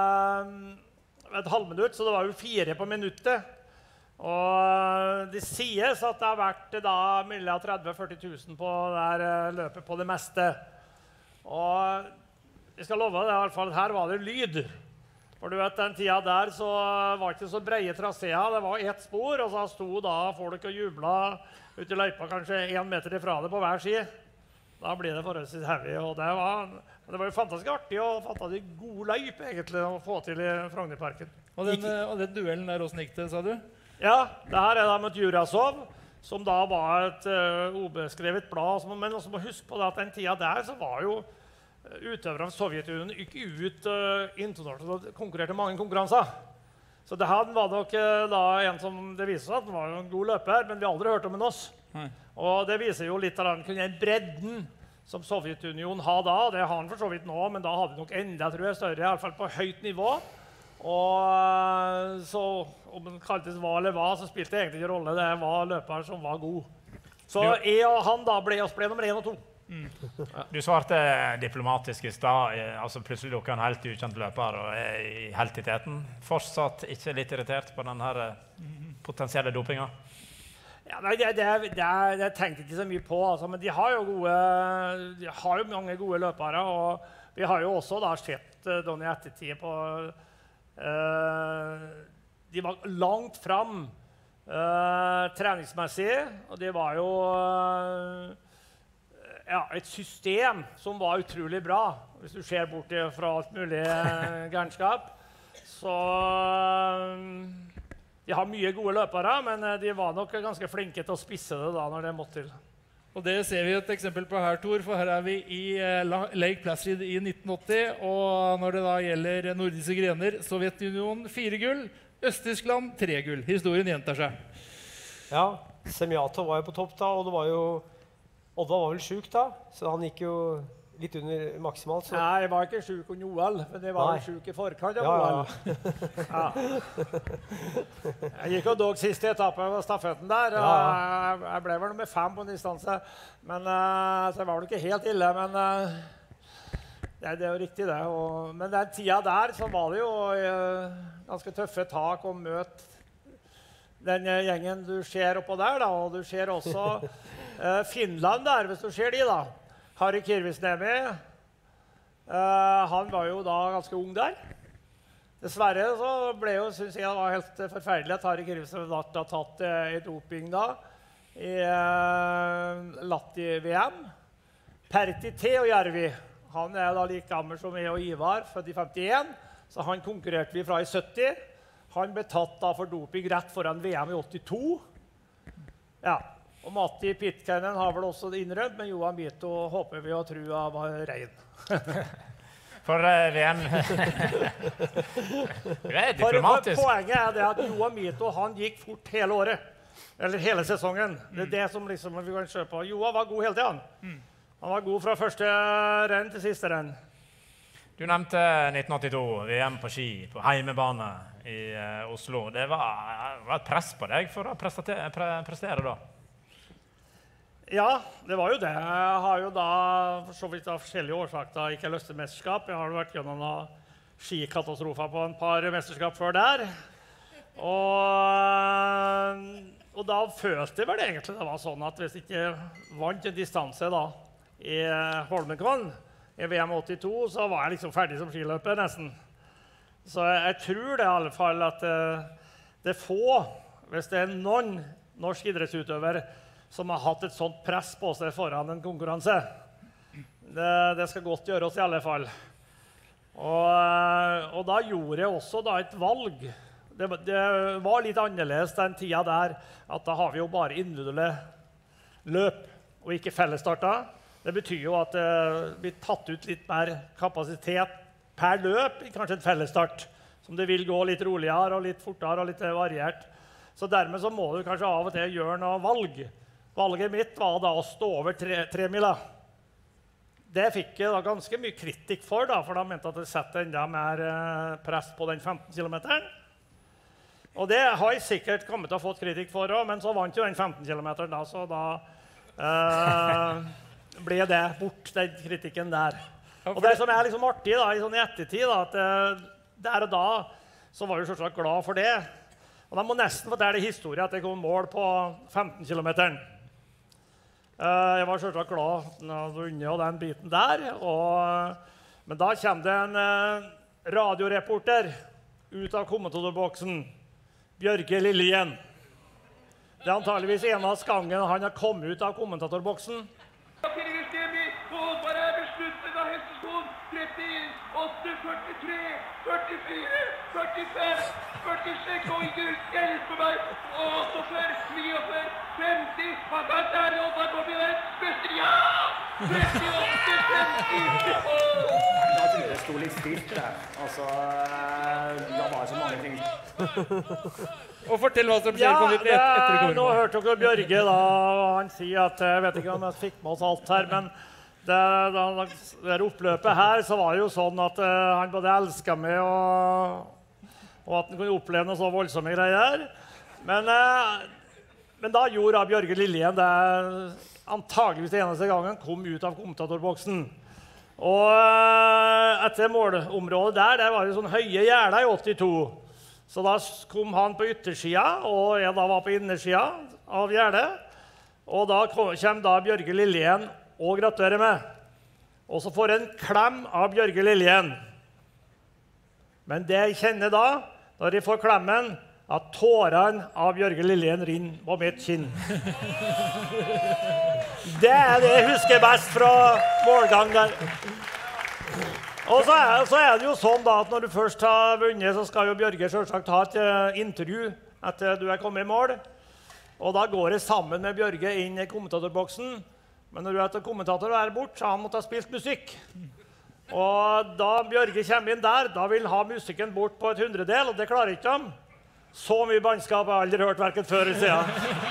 Speaker 5: et halvminutt, så det var jo 4 på minuttet. Og det sies at det har vært da mellom 30–40 000 på det løpet på det meste. Og jeg skal love deg i hvert fall, her var det lyd. For du vet, den tida der så var det ikke så breie traseer. Det var ett spor, og så sto da folk og jublet ut i løypa kanskje 1 meter ifra det på hver ski. Da blir det forholdsvis heavy, og det var jo fantastisk artig og fantastisk god løyp egentlig å få til i Frognerparken.
Speaker 3: Og den duellen der, hvordan gikk det, sa du?
Speaker 5: Ja, det her er da mot Jurasov, som da var et ubeskrevet blad. Men også må huske på det at den tida der så var jo utøvere av Sovjetunionen gikk ut internasjonalt og konkurrerte mange konkurranser. Så det her var nok da en som det viser seg at han var jo en god løper, men vi har aldri hørt om en oss. Og det viser jo litt av den bredden som Sovjetunionen har da. Det har han for så vidt nå, men da hadde de nok enda, tror jeg, større, i alle fall på høyt nivå. Og så, om den kaltes hva eller hva, så spilte det egentlig ikke rolle. Det var løper som var god. Så jeg og han da ble nummer 1 og 2.
Speaker 4: Du svarte diplomatisk i stad, altså plutselig dukker en helt ukjent løper og er i heltiteten. Fortsatt ikke litt irritert på denne potensielle dopinga?
Speaker 5: Ja, nei, det tenkte ikke så mye på, altså, men de har jo mange gode løpere, og vi har jo også da sett Donny ettertid på de var langt fram treningsmessig, og det var jo et system som var utrolig bra, hvis du ser bort fra alt mulig gærenskap. Så de har mye gode løpere, men de var nok ganske flinke til å spisse det da når det måtte til.
Speaker 3: Og det ser vi et eksempel på her, Tor, for her vi i Lake Placid i 1980, og når det da gjelder nordiske grener, Sovjetunionen 4 gull, Øst-Tyskland 3 gull. Historien gjentar seg.
Speaker 6: Ja, Semjatov var jo på topp da, og det var jo Odda var vel syk da, så han gikk jo litt under maksimalt. Så.
Speaker 5: Nei, jeg var ikke syk under OL, men jeg var syk i forkant av OL. Ja. Jeg gikk jo dog siste etappe av stafetten der. Jeg ble vel nummer 5 på distanse, men så jeg var vel ikke helt ille, men det er jo riktig det. Men den tiden der så var det jo ganske tøffe tak å møte den gjengen du ser oppå der, da, og du ser også Finland der, hvis du ser de da. Harri Kirvisniemi, han var jo da ganske ung der. Dessverre så ble jo, synes jeg det var helt forferdelig at Harri Kirvisniemi hadde tatt i doping da, i Latti-VM. Pertti Teojärvi, han da like gammel som jeg og Ivar, født i 51, så han konkurrerte vi fra i 70. Han ble tatt da for doping rett foran VM i 82. Ja. Og Matti Pitkänen har vel også innrømt, men Johan Mito håper vi og tror han var rein.
Speaker 4: For VM det er diplomatisk.
Speaker 5: Poenget er det at Johan Mito han gikk fort hele året, eller hele sesongen. Det er det som liksom vi kan se på. Johan var god hele tiden. Han var god fra første renn til siste renn.
Speaker 4: Du nevnte 1982, VM på ski, på heimebane i Oslo. Det var et press på deg for å prestere da?
Speaker 5: Ja, det var jo det. Jeg har jo da, for så vidt av forskjellige årsaker, ikke lyst til mesterskap. Jeg har vært gjennom noen skikatastrofer på en par mesterskap før der. Og da følte jeg vel egentlig det var sånn at hvis jeg ikke vant en distanse da, i Holmenkollen, i VM 82, så var jeg liksom ferdig som skiløper nesten. Så jeg tror det i alle fall at det er få, hvis det er noen norsk idrettsutøver som har hatt et sånt press på seg foran en konkurranse. Det skal godt gjøres i alle fall. Og da gjorde jeg også da et valg. Det var litt annerledes den tiden der, at da har vi jo bare individuelle løp, og ikke fellesstarter. Det betyr jo at det blir tatt ut litt mer kapasitet per løp, kanskje en fellesstart, som det vil gå litt roligere og litt fortere og litt variert. Så dermed så må du kanskje av og til gjøre noe valg. Valget mitt var da å stå over 3 mila. Det fikk jeg da ganske mye kritikk for, da, for da mente at det setter enda mer press på den 15 kilometeren. Og det har jeg sikkert kommet til å ha fått kritikk for også, men så vant jo den 15 kilometeren da, så da ble det bort, den kritikken der. Og det som er liksom artig da, i ettertid, da, at der og da så var jeg selvsagt glad for det. Og da må nesten fortelle historien at jeg kom mål på 15 kilometeren. Jeg var selvsagt glad når jeg vunnet den biten der, men da kommer det en radioreporter ut av kommentatorboksen, Bjørge Lillien. Det er antageligvis eneste gangen han har kommet ut av kommentatorboksen.
Speaker 7: Kirvisniemi, Håvard besluttet av hesteskoen, 38, 43, 44, 45, 46, og ikke hjelpe meg, 48, 49, 50, han kan der nå, han kommer igjen, bøster, ja! 38, 50,
Speaker 8: Da trodde jeg stod litt stilt der, altså, da var det så mange ting.
Speaker 3: Og fortell hva som skjer på ditt etter du kommer.
Speaker 5: Nå hørte dere Bjørge da, og han sier at, jeg vet ikke om jeg fikk med oss alt her, men det oppløpet her, så var det jo sånn at han både elsket meg, og at han kunne oppleve noe så voldsomme greier. Men da gjorde Bjørge Lillien det antageligvis det eneste gangen kom ut av kommentatorboksen. Og etter målområdet der, det var jo sånn høye gjerder i 82. Så da kom han på yttersida, og jeg da var på innersida av gjerdet. Og da kommer da Bjørge Lillien og gratulerer med. Og så får jeg en klem av Bjørge Lillien. Men det jeg kjenner da, når jeg får klemmen, at tårene av Bjørge Lillien rinner på mitt kinn. Det er det jeg husker best fra målgang der. Og så er det jo sånn da, at når du først har vunnet, så skal jo Bjørge selvsagt ha et intervju etter du er kommet i mål. Og da går jeg sammen med Bjørge inn i kommentatorboksen, Men når du er kommentator og er bort, så har han måttet ha spilt musikk. Og da Bjørge kommer inn der, da vil han ha musikken bort på et 100-del, og det klarer ikke de. Så mye bannskap har jeg aldri hørt hverken før eller siden.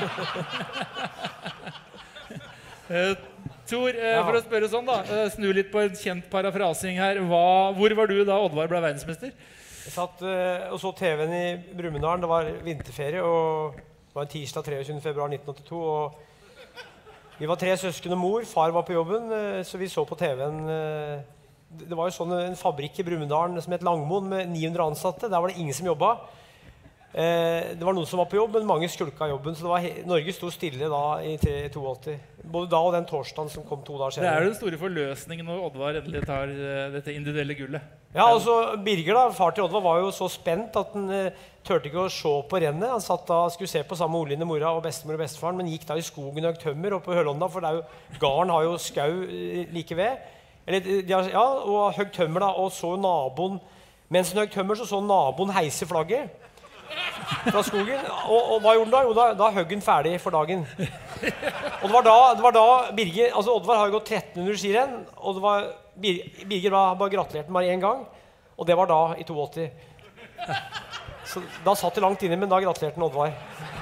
Speaker 3: Tor, for å spørre sånn da, snu litt på en kjent parafrasing her. Hvor var du da Oddvar ble verdensmester?
Speaker 6: Jeg satt og så TV-en i Brumunddal. Det var vinterferie, og det var en tirsdag 23. februar 1982. Og vi var 3 søsken og mor. Far var på jobben, så vi så på TV-en. Det var jo sånn en fabrikk i Brumunddal som het Langmoen med 900 ansatte. Der var det ingen som jobbet. Det var noen som var på jobb, men mange skulka jobben. Så Norge stod stille da i 82. Både da og den torsdagen som kom 2 dager senere.
Speaker 3: Det den store forløsningen når Oddvar endelig tar dette individuelle gullet.
Speaker 6: Ja, altså Birger da, far til Oddvar, var jo så spent at han tørte ikke å se på rennet. Han satt da, skulle se på sammen med Oline, mora og bestemor og bestefaren, men gikk da i skogen og tømmer oppe på Hølonda, for garden har jo skau like ved. Ja, og høgg tømmer da, og så naboen, mens han høgg tømmer, så naboen heise flagget fra skogen, og hva gjorde han da? Jo, da høgg han ferdig for dagen. Og det var da Birger, altså Oddvar har jo gått 1300 skirenn, og Birger bare gratulerte meg en gang, og det var da i 82. Så da satt det langt inne, men da gratulerte han Oddvar.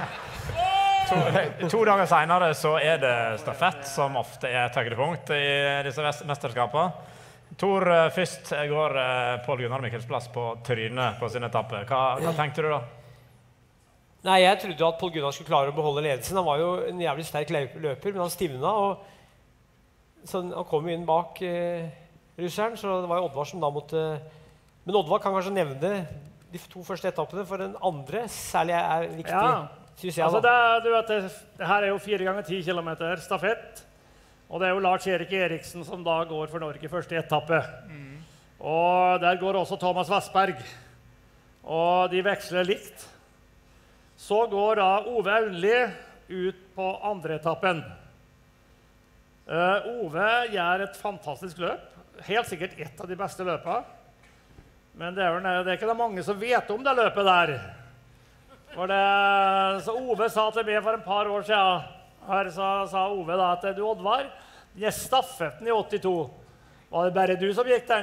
Speaker 4: 2 dager senere så det stafett som ofte et høydepunkt i disse mesterskapene. Tor, først går Pål Gunnar Mikkelsplass på trynet på sin etappe. Hva tenkte du da?
Speaker 6: Nei, jeg trodde at Pål Gunnar skulle klare å beholde ledelsen. Han var jo en jævlig sterk løper, men han stivna, og så han kom jo inn bak russeren, så det var jo Oddvar som da måtte... Men Oddvar kan kanskje nevne de 2 første etappene, for den andre særlig viktig.
Speaker 5: Ja, altså du vet, det her jo 4 ganger 10 kilometer stafett, og det jo Lars-Erik Eriksen som da går for Norge første etappe. Og der går også Thomas Vassberg, og de veksler likt. Så går da Ove Aunli ut på andre etappen. Ove gjør et fantastisk løp, helt sikkert et av de beste løpene. Men det ikke det mange som vet om det løpet der. Så Ove sa til meg for et par år siden, her sa Ove da at du Oddvar, den stafetten i 82, var det bare du som gikk den?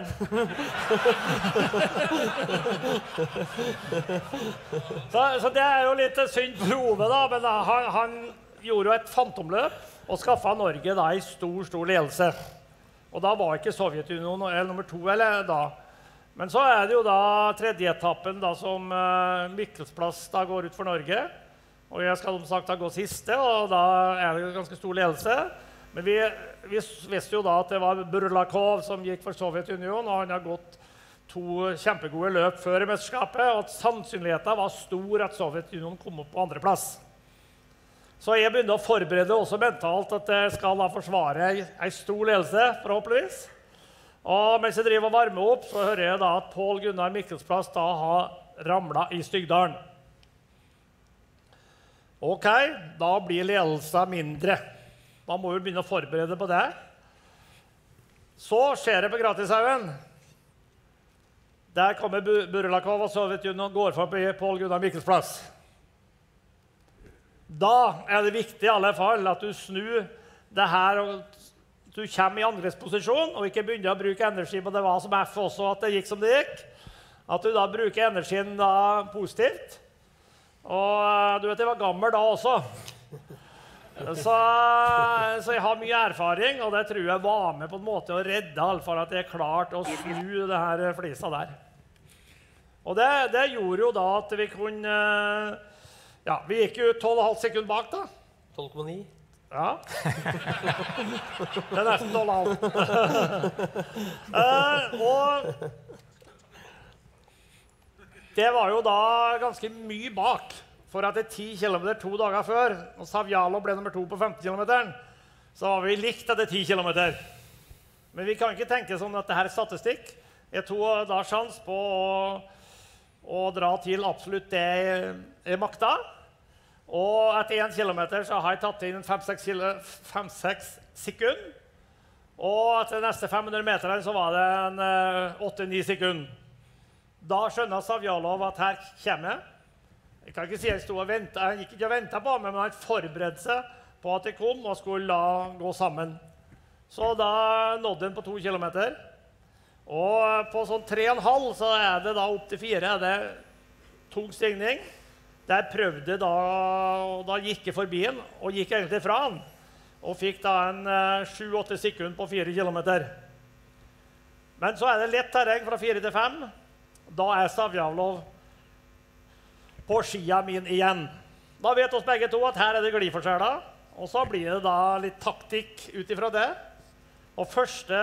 Speaker 5: så det jo litt synd for Ove da, men han gjorde jo et fantomløp og skaffet Norge da i stor ledelse. Og da var ikke Sovjetunionen nummer 2 eller da. Men så det jo da 3. etappen da som Mikkelsplass da går ut for Norge. Og jeg skal som sagt da gå siste, og da det ganske stor ledelse. Men vi visste jo da at det var Burlakov som gikk for Sovjetunionen, og han har gått 2 kjempegode løp før i mesterskapet, og at sannsynligheten var stor at Sovjetunionen kom opp på 2. plass. Så jeg begynte å forberede også mentalt at jeg skal da forsvare en stor ledelse, forhåpentligvis. Og mens jeg driver og varmer opp, så hører jeg da at Pål Gunnar Mikkelsplass da har ramlet i Stygdalen. Ok, da blir ledelsen mindre. Da må vi begynne å forberede på det. Så skjer det på Gratishaugen. Der kommer Burlakov og Sovjetunionen og går forbi Pål Gunnar Mikkelsplass. Da det viktig i alle fall at du snur det her, og du kommer i andres posisjon, og ikke begynner å bruke energi på det var som F også, at det gikk som det gikk. At du da bruker energien da positivt. Og du vet, jeg var gammel da også. Så jeg har mye erfaring, og det tror jeg var med på en måte å redde alt for at jeg klarte å snu det her flisa der. Og det gjorde jo da at vi kunne... Ja, vi gikk jo 12,5 sekunder bak da.
Speaker 6: 12,9.
Speaker 5: Ja. Det nesten 12,5. Og det var jo da ganske mye bak. For at det 10 kilometer 2 dager før, og Savjalo ble nummer 2 på 15 kilometeren, så var vi likt etter 10 kilometer. Men vi kan ikke tenke sånn at dette statistikk. Jeg tog da sjans på å dra til absolutt det jeg makta. Og etter 1 kilometer så har jeg tatt inn 5-6 sekunder. Og etter de neste 500 meterne så var det en 8-9 sekunder. Da skjønner Savjalov at her kommer jeg. Jeg kan ikke si jeg stod og ventet, han gikk ikke og ventet på meg, men han forberedte seg på på at de kom og skulle da gå sammen. Så da nådde den på 2 kilometer. Og på sånn 3,5 så det da opp til 4 det tung stigning. Der prøvde da gikk jeg forbi den og gikk egentlig fra den. Og fikk da en 7-8 sekunder på 4 kilometer. Men så det lett terreng fra 4 til 5. Da Savjalov på skia min igjen. Da vet oss begge to at her det gliforskjeller, og så blir det da litt taktikk ut ifra det. Og første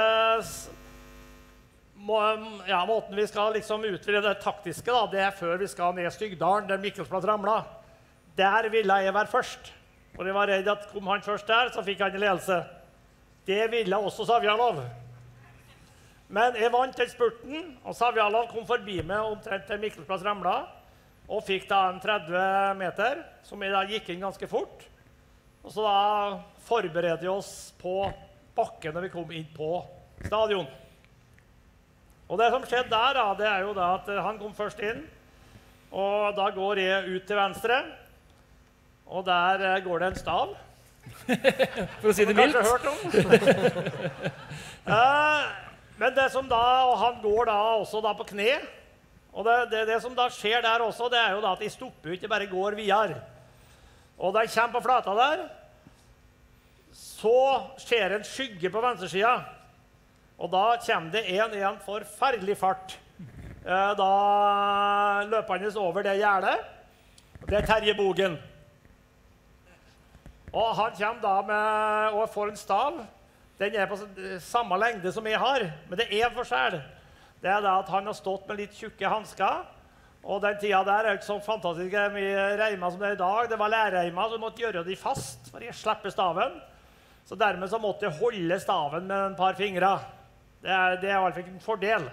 Speaker 5: måten vi skal liksom utvide det taktiske, da, det før vi skal ned Stygdalen, der Mikkelsplass ramlet. Der ville jeg være først. Og jeg var redd at kom han først der, så fikk han en ledelse. Det ville også Savjalov. Men jeg vant til spurten, og Savjalov kom forbi meg omtrent til Mikkelsplass ramlet, og fikk da en 30 meter, som jeg da gikk inn ganske fort. Og så da forberedte vi oss på bakken når vi kom inn på stadion. Og det som skjedde der, da, det jo da at han kom først inn, og da går jeg ut til venstre, og der går det en stav.
Speaker 3: For å si det mildt.
Speaker 5: Kanskje hørt om. Men det som da, og han går da også da på kne, og det som da skjer der også, det jo da at de stopper ikke, bare går videre. Og da jeg kommer på flata der, så skjer en skygge på venstresiden. Og da kommer det en forferdelig fart. Da løper han over det gjerdet. Det Terje Bogen. Og han kommer da med, og får en stav. Den på samme lengde som jeg har, men det en forskjell. Det da at han har stått med litt tjukke handsker, og den tiden der ikke så fantastisk mye reimer som det i dag. Det var lærreimer, så måtte gjøre de fast for å slippe staven. Så dermed så måtte jeg holde staven med en par fingre. Det i hvert fall en fordel.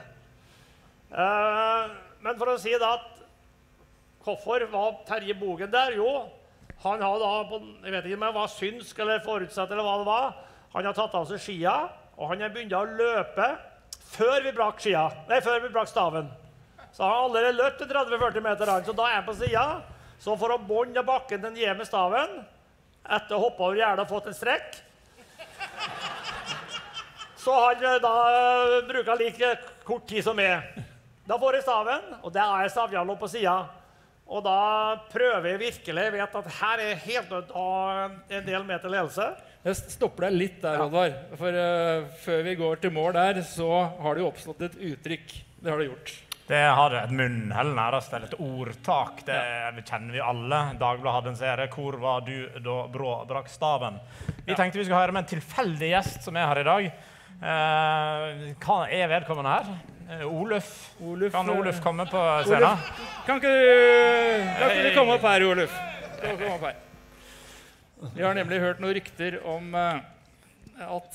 Speaker 5: Men for å si da at hvorfor var Terje Bogen der? Jo, han har da, jeg vet ikke om det var synsk eller forutsett eller hva det var, han har tatt av seg skia, og han har begynt å løpe før vi brakk staven. Så han har allerede løpt 30-40 meter, så da han på siden. Så for å bånde bakken den gir med staven, etter å hoppe over gjerdet og fått en strekk, så han da bruker like kort tid som jeg. Da får jeg staven, og det Savjalov på siden. Og da prøver jeg virkelig, jeg vet at her helt nødt til å ha en del meter ledelse.
Speaker 3: Jeg stopper deg litt der, Oddvar. For før vi går til mål der, så har det jo oppstått et uttrykk. Det har det gjort.
Speaker 4: Det har et munnhell nærmest, eller et ordtak. Det kjenner vi alle. Dagbladet hadde en serie. Hvor var du da Brå brakk staven? Vi tenkte vi skulle høre med en tilfeldig gjest som her i dag. Hva vedkommende her? Oluf. Kan Oluf komme på scenen?
Speaker 3: Kan ikke du komme opp her, Oluf? Kom opp her. Vi har nemlig hørt noen rykter om at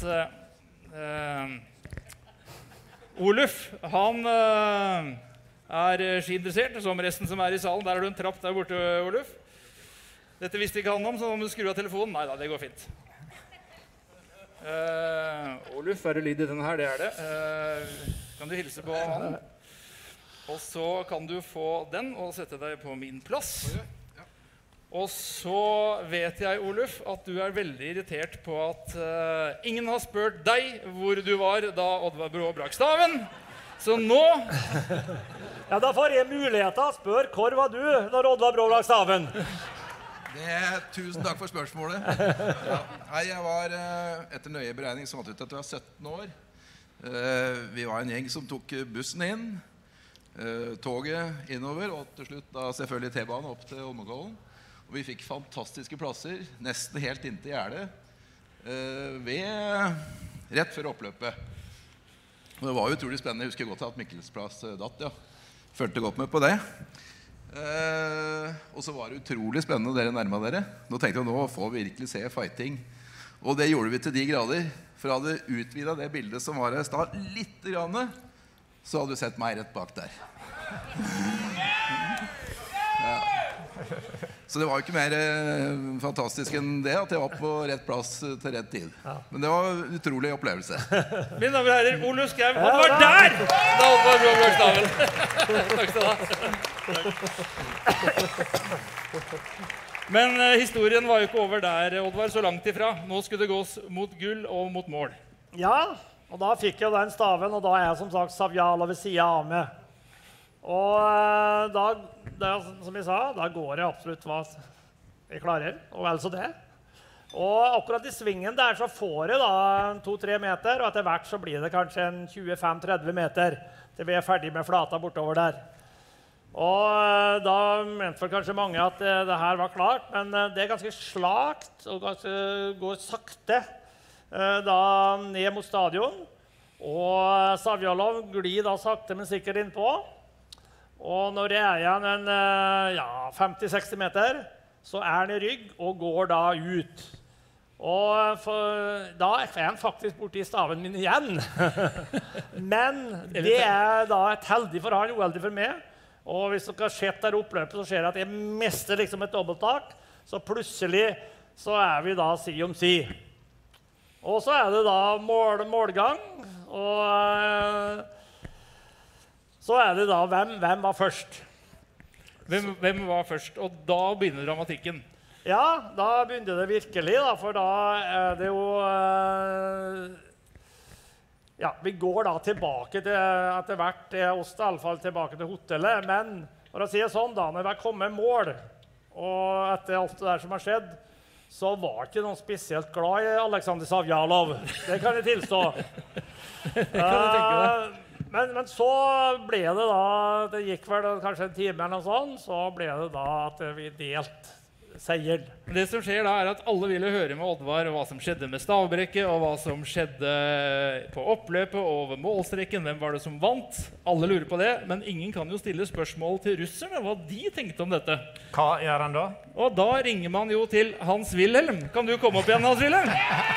Speaker 3: Oluf, han skiinteressert, som resten som i salen. Der har du en trapp der borte, Oluf. Dette visste ikke han om, så nå må du skru av telefonen. Neida, det går fint. Oluf, det lyd i denne her? Det det. Kan du hilse på han? Og så kan du få den og sette deg på min plass. Og så vet jeg, Oluf, at du veldig irritert på at ingen har spurt deg hvor du var da Oddvar Brå brakk staven. Så nå...
Speaker 5: Ja, da får jeg muligheten å spørre, hvor var du når Oddvar Brå brakk staven?
Speaker 9: Tusen takk for spørsmålet. Ja. Jeg var, etter nøye beregning, så måtte ut at jeg var 17 år. Vi var en gjeng som tok bussen inn, toget innover, og til slutt da selvfølgelig T-banen opp til Holmenkollen. Og vi fikk fantastiske plasser, nesten helt inntil gjerdet, rett før oppløpet. Og det var utrolig spennende. Jeg husker godt at Mikkelsplass datt, ja. Følte godt med på det. Og så var det utrolig spennende dere nærmet dere. Nå tenkte jeg, nå får vi virkelig se fighting. Og det gjorde vi til de grader. For jeg hadde utvidet det bildet som var her i stad litt grann, så hadde du sett meg rett bak der. Ja. Så det var jo ikke mer fantastisk enn det at jeg var på rett plass til rett tid. Men det var en utrolig opplevelse.
Speaker 3: Mine damer og herrer, Oluf Skau, han var der! Da Oddvar Brå brakk staven. Takk skal du ha. Men historien var jo ikke over der, Oddvar, så langt ifra. Nå skulle det gås mot gull og mot mål.
Speaker 5: Ja, og da fikk jeg den staven, og da er jeg som sagt Zavjalov ved siden av meg. Og som jeg sa, da går jeg absolutt hva jeg klarer, og vel så det. Og akkurat i svingen der så får jeg da 2-3 meter, og etter hvert så blir det kanskje en 25-30 meter til vi er ferdig med flata bortover der. Og da mente vel kanskje mange at det her var klart, men det er ganske slakt og går sakte da ned mot stadion. Og Zavjalov glir da sakte, men sikkert innpå. Og når jeg er igjen en 50-60 meter, så er han i rygg og går da ut. Og da er han faktisk borte i staven min igjen. Men det er da et heldig for han, uheldig for meg. Og hvis dere har sett der oppløpet, så ser jeg at jeg mister liksom et dobbelttak. Så plutselig så er vi da si om si. Og så er det da målgang. Og så er det da hvem var først.
Speaker 3: Hvem var først? Og da begynner dramatikken.
Speaker 5: Ja, da begynner det virkelig, da, for da er det jo vi går da tilbake til etter hvert, oss i alle fall tilbake til hotellet, men for å si det sånn da, når vi har kommet mål, og etter alt det der som har skjedd, så var ikke noen spesielt glad i Aleksandr Zavjalov. Det kan jeg tilstå. Men så ble det da, det gikk vel kanskje en time eller noe sånt, så ble det da at vi delt seier.
Speaker 3: Det som skjer da er at alle ville høre med Oddvar hva som skjedde med stavbrekket, og hva som skjedde på oppløpet og over målstreken. Hvem var det som vant? Alle lurer på det, men ingen kan jo stille spørsmål til russerne hva de tenkte om dette.
Speaker 4: Hva gjør han da?
Speaker 3: Og da ringer man jo til Hans Wilhelm. Kan du komme opp igjen, Hans Wilhelm?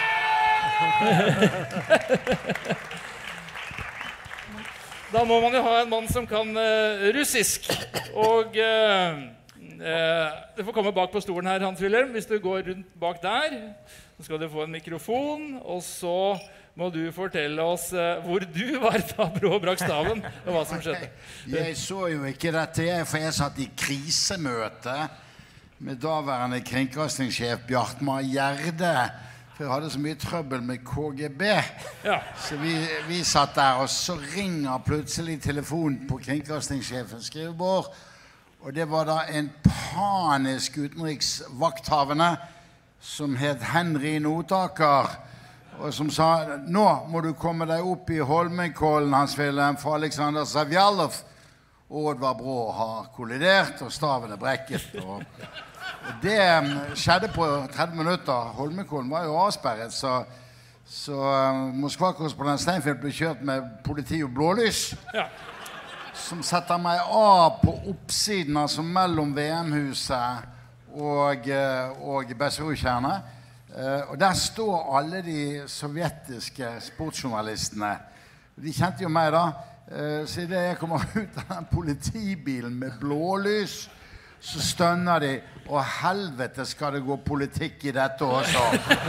Speaker 3: Da må man jo ha en mann som kan russisk, og du får komme bak på stolen her, Hans Wilhelm, hvis du går rundt bak der. Så skal du få en mikrofon, og så må du fortelle oss hvor du var da Brå brakk staven, og hva som skjedde.
Speaker 10: Jeg så jo ikke dette, for jeg satt i krisemøte med daværende kringkastingssjef Bjartmar Gjerde, for jeg hadde så mye trøbbel med KGB.
Speaker 3: Ja.
Speaker 10: Så vi satt der, og så ringer plutselig telefonen på kringkastingssjefens skrivebord, og det var da en panisk utenriksvakthavende som het Henry Notaker, og som sa, nå må du komme deg opp i Holmenkollen, Hans Wilhelm, for Aleksandr Zavjalov. Oddvar Brå har kollidert, og staven er brekket. Og det skjedde på 30 minutter. Holmenkollen var jo avsperret, så Moskva-korrespondent Steinfeld ble kjørt med politi og blålys.
Speaker 3: Ja.
Speaker 10: Som setter meg av på oppsiden, altså mellom VM-huset og Besserudtjernet. Og der står alle de sovjetiske sportsjournalistene. De kjente jo meg da. Så i det jeg kommer ut av den politibilen med blålys, så stønner de, og helvete skal det gå politikk i dette også.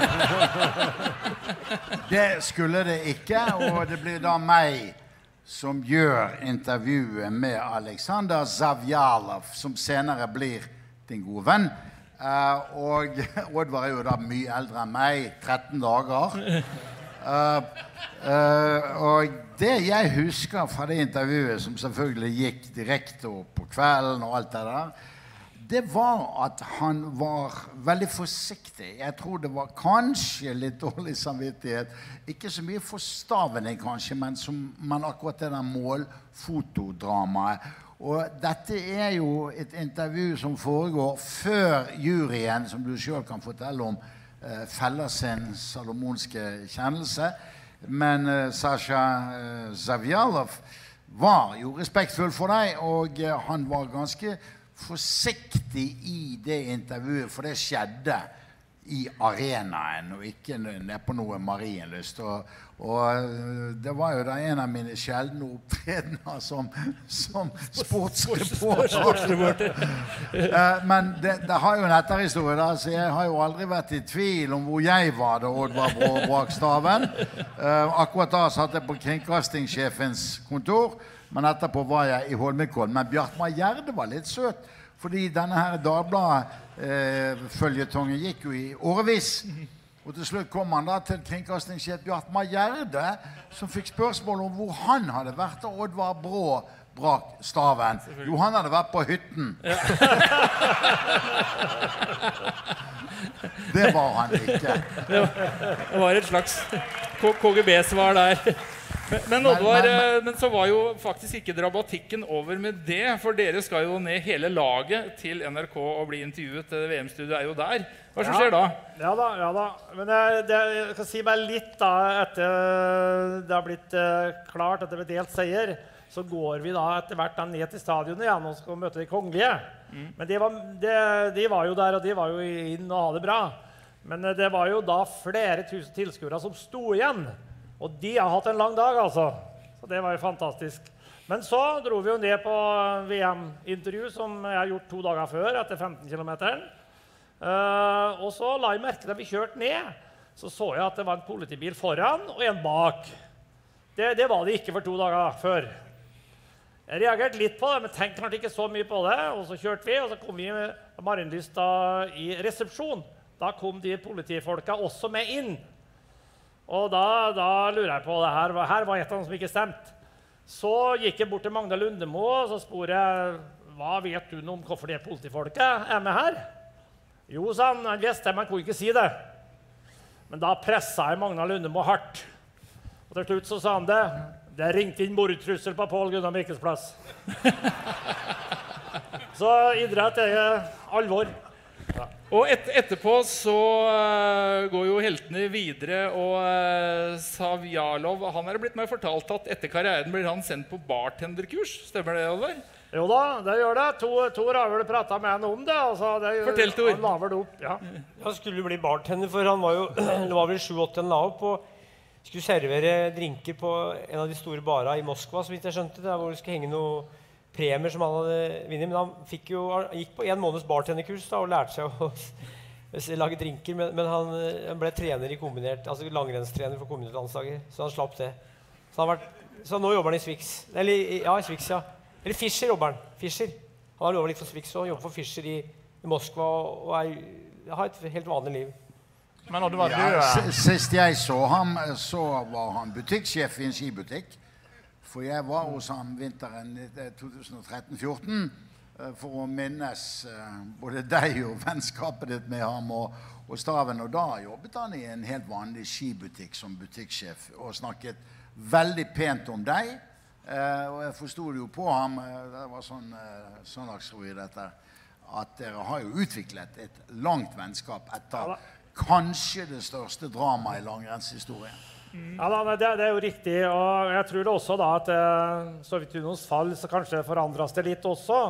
Speaker 10: Det skulle det ikke, og det blir da meg som gjør intervjuet med Aleksandr Zavjalov, som senere blir din gode venn. Og Oddvar er jo da mye eldre enn meg, 13 dager. Og det jeg husker fra det intervjuet, som selvfølgelig gikk direkte opp på kvelden og alt det der, det var at han var veldig forsiktig. Jeg tror det var kanskje litt dårlig samvittighet. Ikke så mye forstavning kanskje, men akkurat det der målfotodramaet. Og dette er jo et intervju som foregår før juryen, som du selv kan fortelle om, feller sin salomonske kjennelse. Men Sasha Zavjalov var jo respektfull for deg, og han var ganske forsiktig i det intervjuet, for det skjedde i arenaen, og ikke ned på noe Marienlyst. Og det var jo da en av mine sjeldne opptredener som sportsreporter. Men det har jo en etterhistorie da, så jeg har jo aldri vært i tvil om hvor jeg var da Oddvar Brå brakk staven. Akkurat da satt jeg på kringkastingssjefens kontor, men etterpå var jeg i Holmenkollen. Men Bjartmar Gjerde var litt søt, Fordi denne her Dagbladet-føljetongen gikk jo i årevis. Og til slutt kom han da til kringkastingssjef Bjartmar Gjerde, som fikk spørsmål om hvor han hadde vært da Oddvar Brå brak staven. Jo, han hadde vært på hytten. Ja. Det var han ikke.
Speaker 3: Det var et slags KGB-svar der. Men så var jo faktisk ikke dramatikken over med det, for dere skal jo ned hele laget til NRK og bli intervjuet. VM-studiet jo der. Hva som skjer da?
Speaker 5: Ja da. Men jeg kan si meg litt da, etter det har blitt klart at det ble delt seier, så går vi da etter hvert da ned til stadionet igjen og skal møte de kongelige. Men de var jo der, og de var jo inn og ha det bra. Men det var jo da flere tusen tilskuere som sto igjen. Og de har hatt en lang dag, altså. Så det var jo fantastisk. Men så dro vi jo ned på VM-intervju, som jeg har gjort 2 dager før, etter 15 kilometer. Og så la jeg merke da vi kjørte ned, så jeg at det var en politibil foran og en bak. Det var det ikke for 2 dager før. Jeg reagerte litt på det, men tenkte kanskje ikke så mye på det. Og så kjørte vi, og så kom vi med Marienlyst i resepsjon. Da kom de politifolka også med inn. Og da lurer jeg på det her var et av dem som ikke stemte. Så gikk jeg bort til Magna Lundemo, og så spurte jeg, hva vet du om hvorfor det politifolket med her? Jo, sa han visste, men kunne ikke si det. Men da presset jeg Magna Lundemo hardt. Og til slutt så sa han det ringte inn mordtrussel på Pål Gunnar Mikkels plass. Så idrett alvor. Ja.
Speaker 3: Og etterpå så går jo heltene videre, og Savjalov, han det blitt meg fortalt at etter karrieren blir han sendt på bartenderkurs. Stemmer det, Oliver?
Speaker 5: Jo da, det gjør det. Tor har vel pratet med han om det. Altså,
Speaker 3: Fortell, Tor.
Speaker 5: Han la vel det opp, ja.
Speaker 6: Han skulle bli bartender, for han var jo, det var vel 7-8 han la opp, og skulle servere drinker på en av de store barene i Moskva, så vidt jeg skjønte, der hvor det skulle henge noe premier som han hadde vunnet, men han gikk på 1 måneds bartenderkurs da, og lærte seg å lage drinker, men han ble trener i kombinert, altså langrennstrener for kombinert landslaget, så han slapp det. Så nå jobber han i Swix, eller Fischer jobber han, Fischer. Han har jobbet litt for Swix og jobber for Fischer i Moskva, og har et helt vanlig liv.
Speaker 4: Men når du var død...
Speaker 10: Sist jeg så ham, så var han butikksjef i en skibutikk. For jeg var hos ham vinteren 2013-14 for å minnes både deg og vennskapet ditt med ham og staven. Og da jobbet han i en helt vanlig skibutikk som butikksjef og snakket veldig pent om deg. Og jeg forstod jo på ham, det var sånn søndagsro i dette, at dere har jo utviklet et langt vennskap etter kanskje det største dramaet i langrennshistorien.
Speaker 5: Ja, det jo riktig, og jeg tror det også da at Sovjetunionens fall så kanskje forandret det litt også.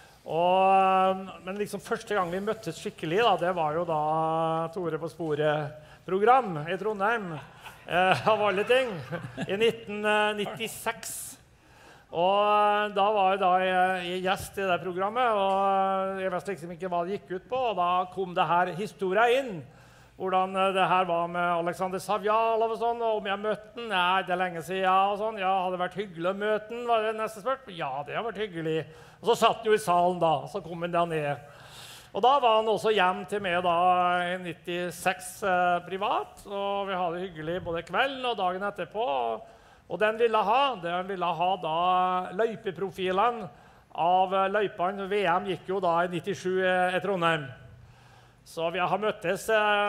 Speaker 5: Men liksom første gang vi møttes skikkelig, da, det var jo da Tore på sporet-program i Trondheim, av alle ting, i 1996. Og da var jeg da gjest i det programmet, og jeg visste liksom ikke hva det gikk ut på, og da kom det her historien inn. Hvordan det her var med Alexander Savjalov og sånn, og om jeg møtte den, nei, det lenge siden, og sånn, ja, hadde det vært hyggelig å møte den, var det neste spørsmål? Ja, det har vært hyggelig. Og så satt han jo i salen da, så kom han da ned. Og da var han også hjem til meg da i 96 privat, og vi hadde det hyggelig både kvelden og dagen etterpå, og den ville ha da løypeprofilene av løypene. VM gikk jo da i 97 i Trondheim. Så vi har møttes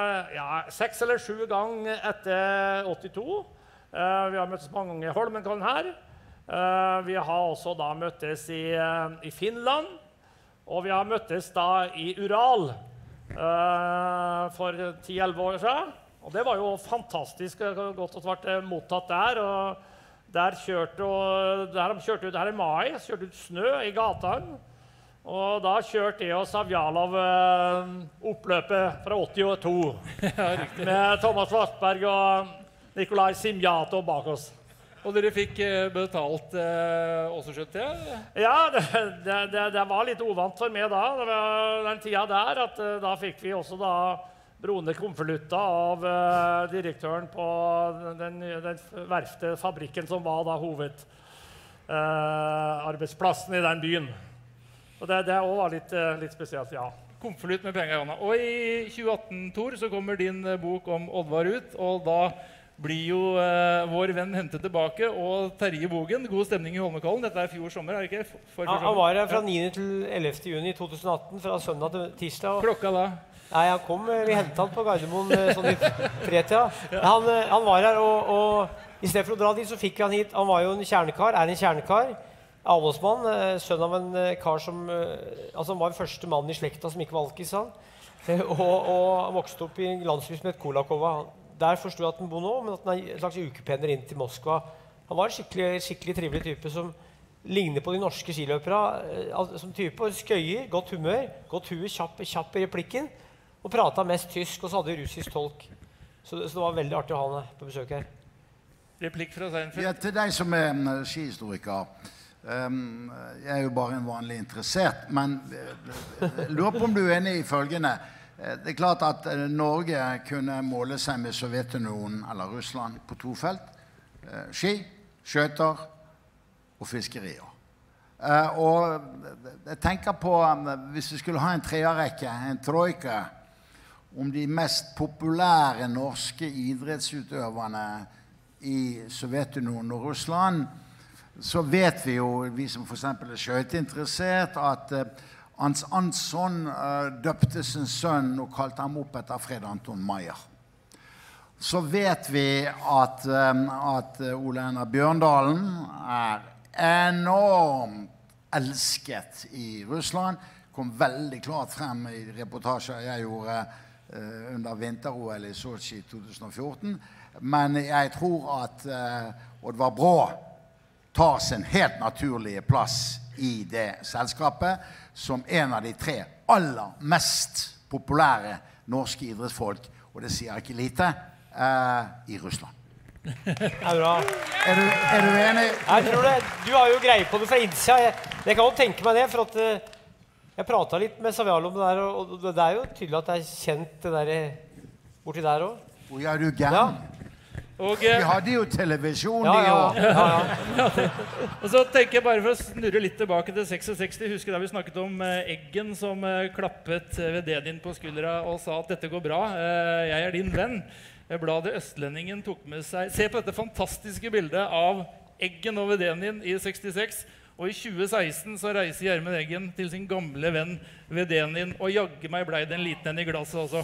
Speaker 5: 6 eller 7 ganger etter 82. Vi har møttes mange ganger i Holmenkollen her. Vi har også da møttes i Finland. Og vi har møttes da i Ural for 10-11 år siden. Og det var jo fantastisk godt å vært mottatt der. Og der de kjørte ut her i mai, kjørte ut snø i gatene. Og da kjørte jeg og Savjalov oppløpet fra 82 med Thomas Vassberg og Nikolai Simjato bak oss.
Speaker 3: Og dere fikk betalt også, skjønte jeg?
Speaker 5: Ja, det var litt uvant for meg da. Det var den tiden der at da fikk vi også da brune konvolutter av direktøren på den fabrikken som var da hovedarbeidsplassen i den byen. Så det også var litt spesielt, ja.
Speaker 3: Konvolutt med penger, Jonna. Og i 2018, Tor, så kommer din bok om Oddvar ut, og da blir jo vår venn hentet tilbake, og Terje Bogen, god stemning i Holmenkollen. Dette fjor sommer, er det ikke?
Speaker 6: Han var her fra 9. til 11. juni 2018, fra søndag til tirsdag.
Speaker 3: Klokka da?
Speaker 6: Nei, vi hentet han på Gardermoen sånn i 3-tida. Han var her, og i stedet for å dra dit, så fikk han hit. Han var jo en kjernekar, en kjernekar. Avholdsmann, sønn av en kar som han var den første mannen i slekta som ikke var alkis, og han vokste opp i en landsby som het Kolakova. Der forstod jeg at han bor nå, men at han en slags ukependler inn til Moskva. Han var en skikkelig trivelig type som ligner på de norske skiløpere, som type, skøyer, godt humør, kjapp i replikken, og pratet mest tysk, og så hadde russisk tolk. Så det var veldig artig å ha han på besøk her.
Speaker 3: Replikk fra Seinfeld.
Speaker 10: Ja, til deg som skihistoriker. Jeg er jo bare en vanlig interessert, men lurer på om du er enig i følgende. Det er klart at Norge kunne måle seg med Sovjetunionen eller Russland på 2 felt. Ski, skjøter og fiskerier. Og jeg tenker på, hvis vi skulle ha en treerrekke, en trojke, om de mest populære norske idrettsutøverne i Sovjetunionen og Russland, så vet vi jo, vi som for eksempel er skjøteinteressert, at Hans Ansson døpte sin sønn og kalte ham opp etter Fred Anton Meyer. Så vet vi at Ole Einar Bjørndalen er enormt elsket i Russland. Kom veldig klart frem i reportasjer jeg gjorde under vinter-OL i Sochi 2014. Men jeg tror at Oddvar Brå tar sin helt naturlige plass i det selskapet som en av de 3 aller mest populære norske idrettsfolk, og det sier ikke lite, i Russland.
Speaker 6: Bra.
Speaker 10: Er du enig?
Speaker 6: Jeg tror det. Du har jo greie på det fra innsida. Jeg kan jo tenke meg det, for at jeg pratet litt med Savial om det der, og det er jo tydelig at det er kjent det der borti der også.
Speaker 10: Hvor er du gæren? Vi hadde jo televisjon i år.
Speaker 3: Og så tenker jeg bare for å snurre litt tilbake til 66. Husker da vi snakket om Eggen som klappet Vededin på skuldra og sa at dette går bra, jeg er din venn. Bladet Østlendingen tok med seg, se på dette fantastiske bildet av Eggen og Vededin i 66, og i 2016 så reiser Gjermund Eggen til sin gamle venn Vededin, og jagge meg ble det en liten en i glasset også.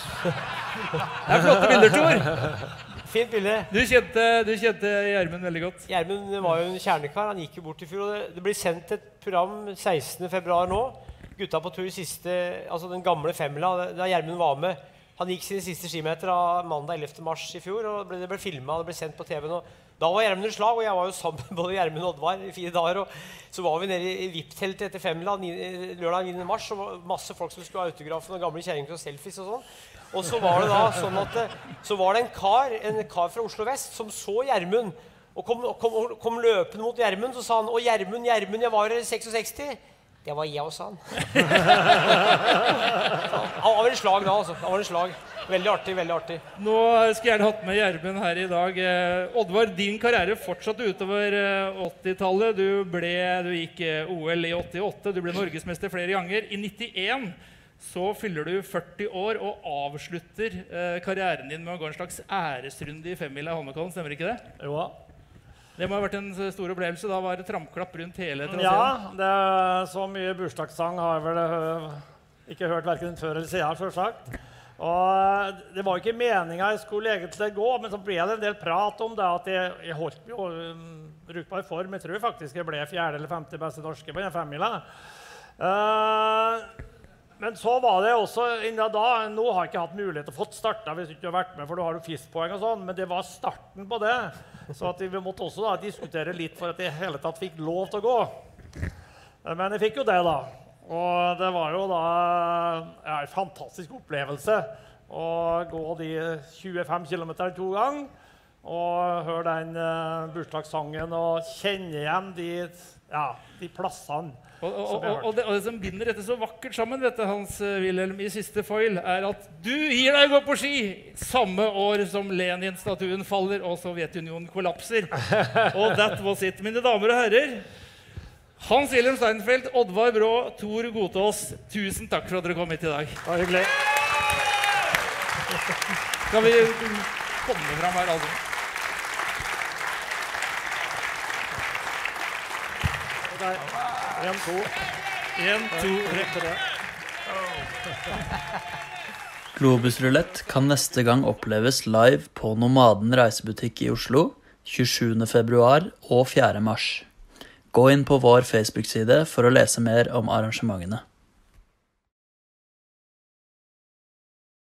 Speaker 3: Det er flotte bilder, Tor!
Speaker 6: Fint bilde.
Speaker 3: Du kjente Gjermund veldig godt.
Speaker 6: Gjermund var jo en kjernekar, han gikk jo bort i fjor, og det blir sendt et program 16. februar nå, Gutta på tur siste, altså den gamle femmila, da Gjermund var med. Han gikk sine siste skimeter av mandag 11. mars i fjor, og det ble filmet, det ble sendt på TV nå. Da var Gjermund i slag, og jeg var jo sammen med både Gjermund og Oddvar i 4 dager, og så var vi nede i VIP-teltet etter femmila lørdag 9. mars, og masse folk som skulle ha autografen og gamle kjæringer og selfies og sånn. Og så var det da sånn at så var det en kar fra Oslo Vest som så Gjermund og kom løpende mot Gjermund, så sa han: «Å, Gjermund, jeg var her i 66. Det var jeg også, han. Han var en slag da, altså. Han var en slag. Veldig artig, veldig artig.
Speaker 3: Nå skal jeg gjerne hatt med Gjermund her i dag. Oddvar, din karriere fortsatte utover 80-tallet. Du gikk OL i 88, du ble norgesmester flere ganger. I 91 så fyller du 40 år og avslutter karrieren din med å gå en slags æresrunde i femmila i Holmenkollen, stemmer ikke det?
Speaker 5: Jo.
Speaker 3: Det må ha vært en stor opplevelse. Da var det tramklapp rundt hele traseen.
Speaker 5: Ja, det så mye bursdagssang har jeg vel ikke hørt hverken før eller siden, selvsagt. Og det var ikke meningen jeg skulle egentlig gå, men så ble det en del prat om det at jeg holdt jo brukbar form. Jeg tror faktisk jeg ble 4. eller 5. beste norske på den femmila. Men så var det også innen da, nå har jeg ikke hatt mulighet til å få starta hvis du ikke har vært med, for du har jo FIS-poeng og sånn, men det var starten på det. Så at vi måtte også da diskutere litt for at jeg hele tatt fikk lov til å gå. Men jeg fikk jo det da. Og det var jo da en fantastisk opplevelse å gå de 25 kilometer 2 ganger, og høre den bursdagssangen og kjenne igjen de plassene.
Speaker 3: Og det som binder dette så vakkert sammen, vet du, Hans Wilhelm, i siste foil, er at du gir deg å gå på ski samme år som Lenin-statuen faller og Sovjetunionen kollapser. Og that was it, mine damer og herrer. Hans-Wilhelm Steinfeld, Oddvar Brå, Tor Godtås, tusen takk for at dere kom hit i dag.
Speaker 5: Det var hyggelig.
Speaker 3: Skal vi komme fram her, altså?
Speaker 5: Der. 1, 2.
Speaker 3: 1, 2, 3.
Speaker 1: Globus Rulett kan neste gang oppleves live på Nomaden reisebutikk i Oslo 27. februar og 4. mars. Gå inn på vår Facebook-side for å lese mer om arrangementene.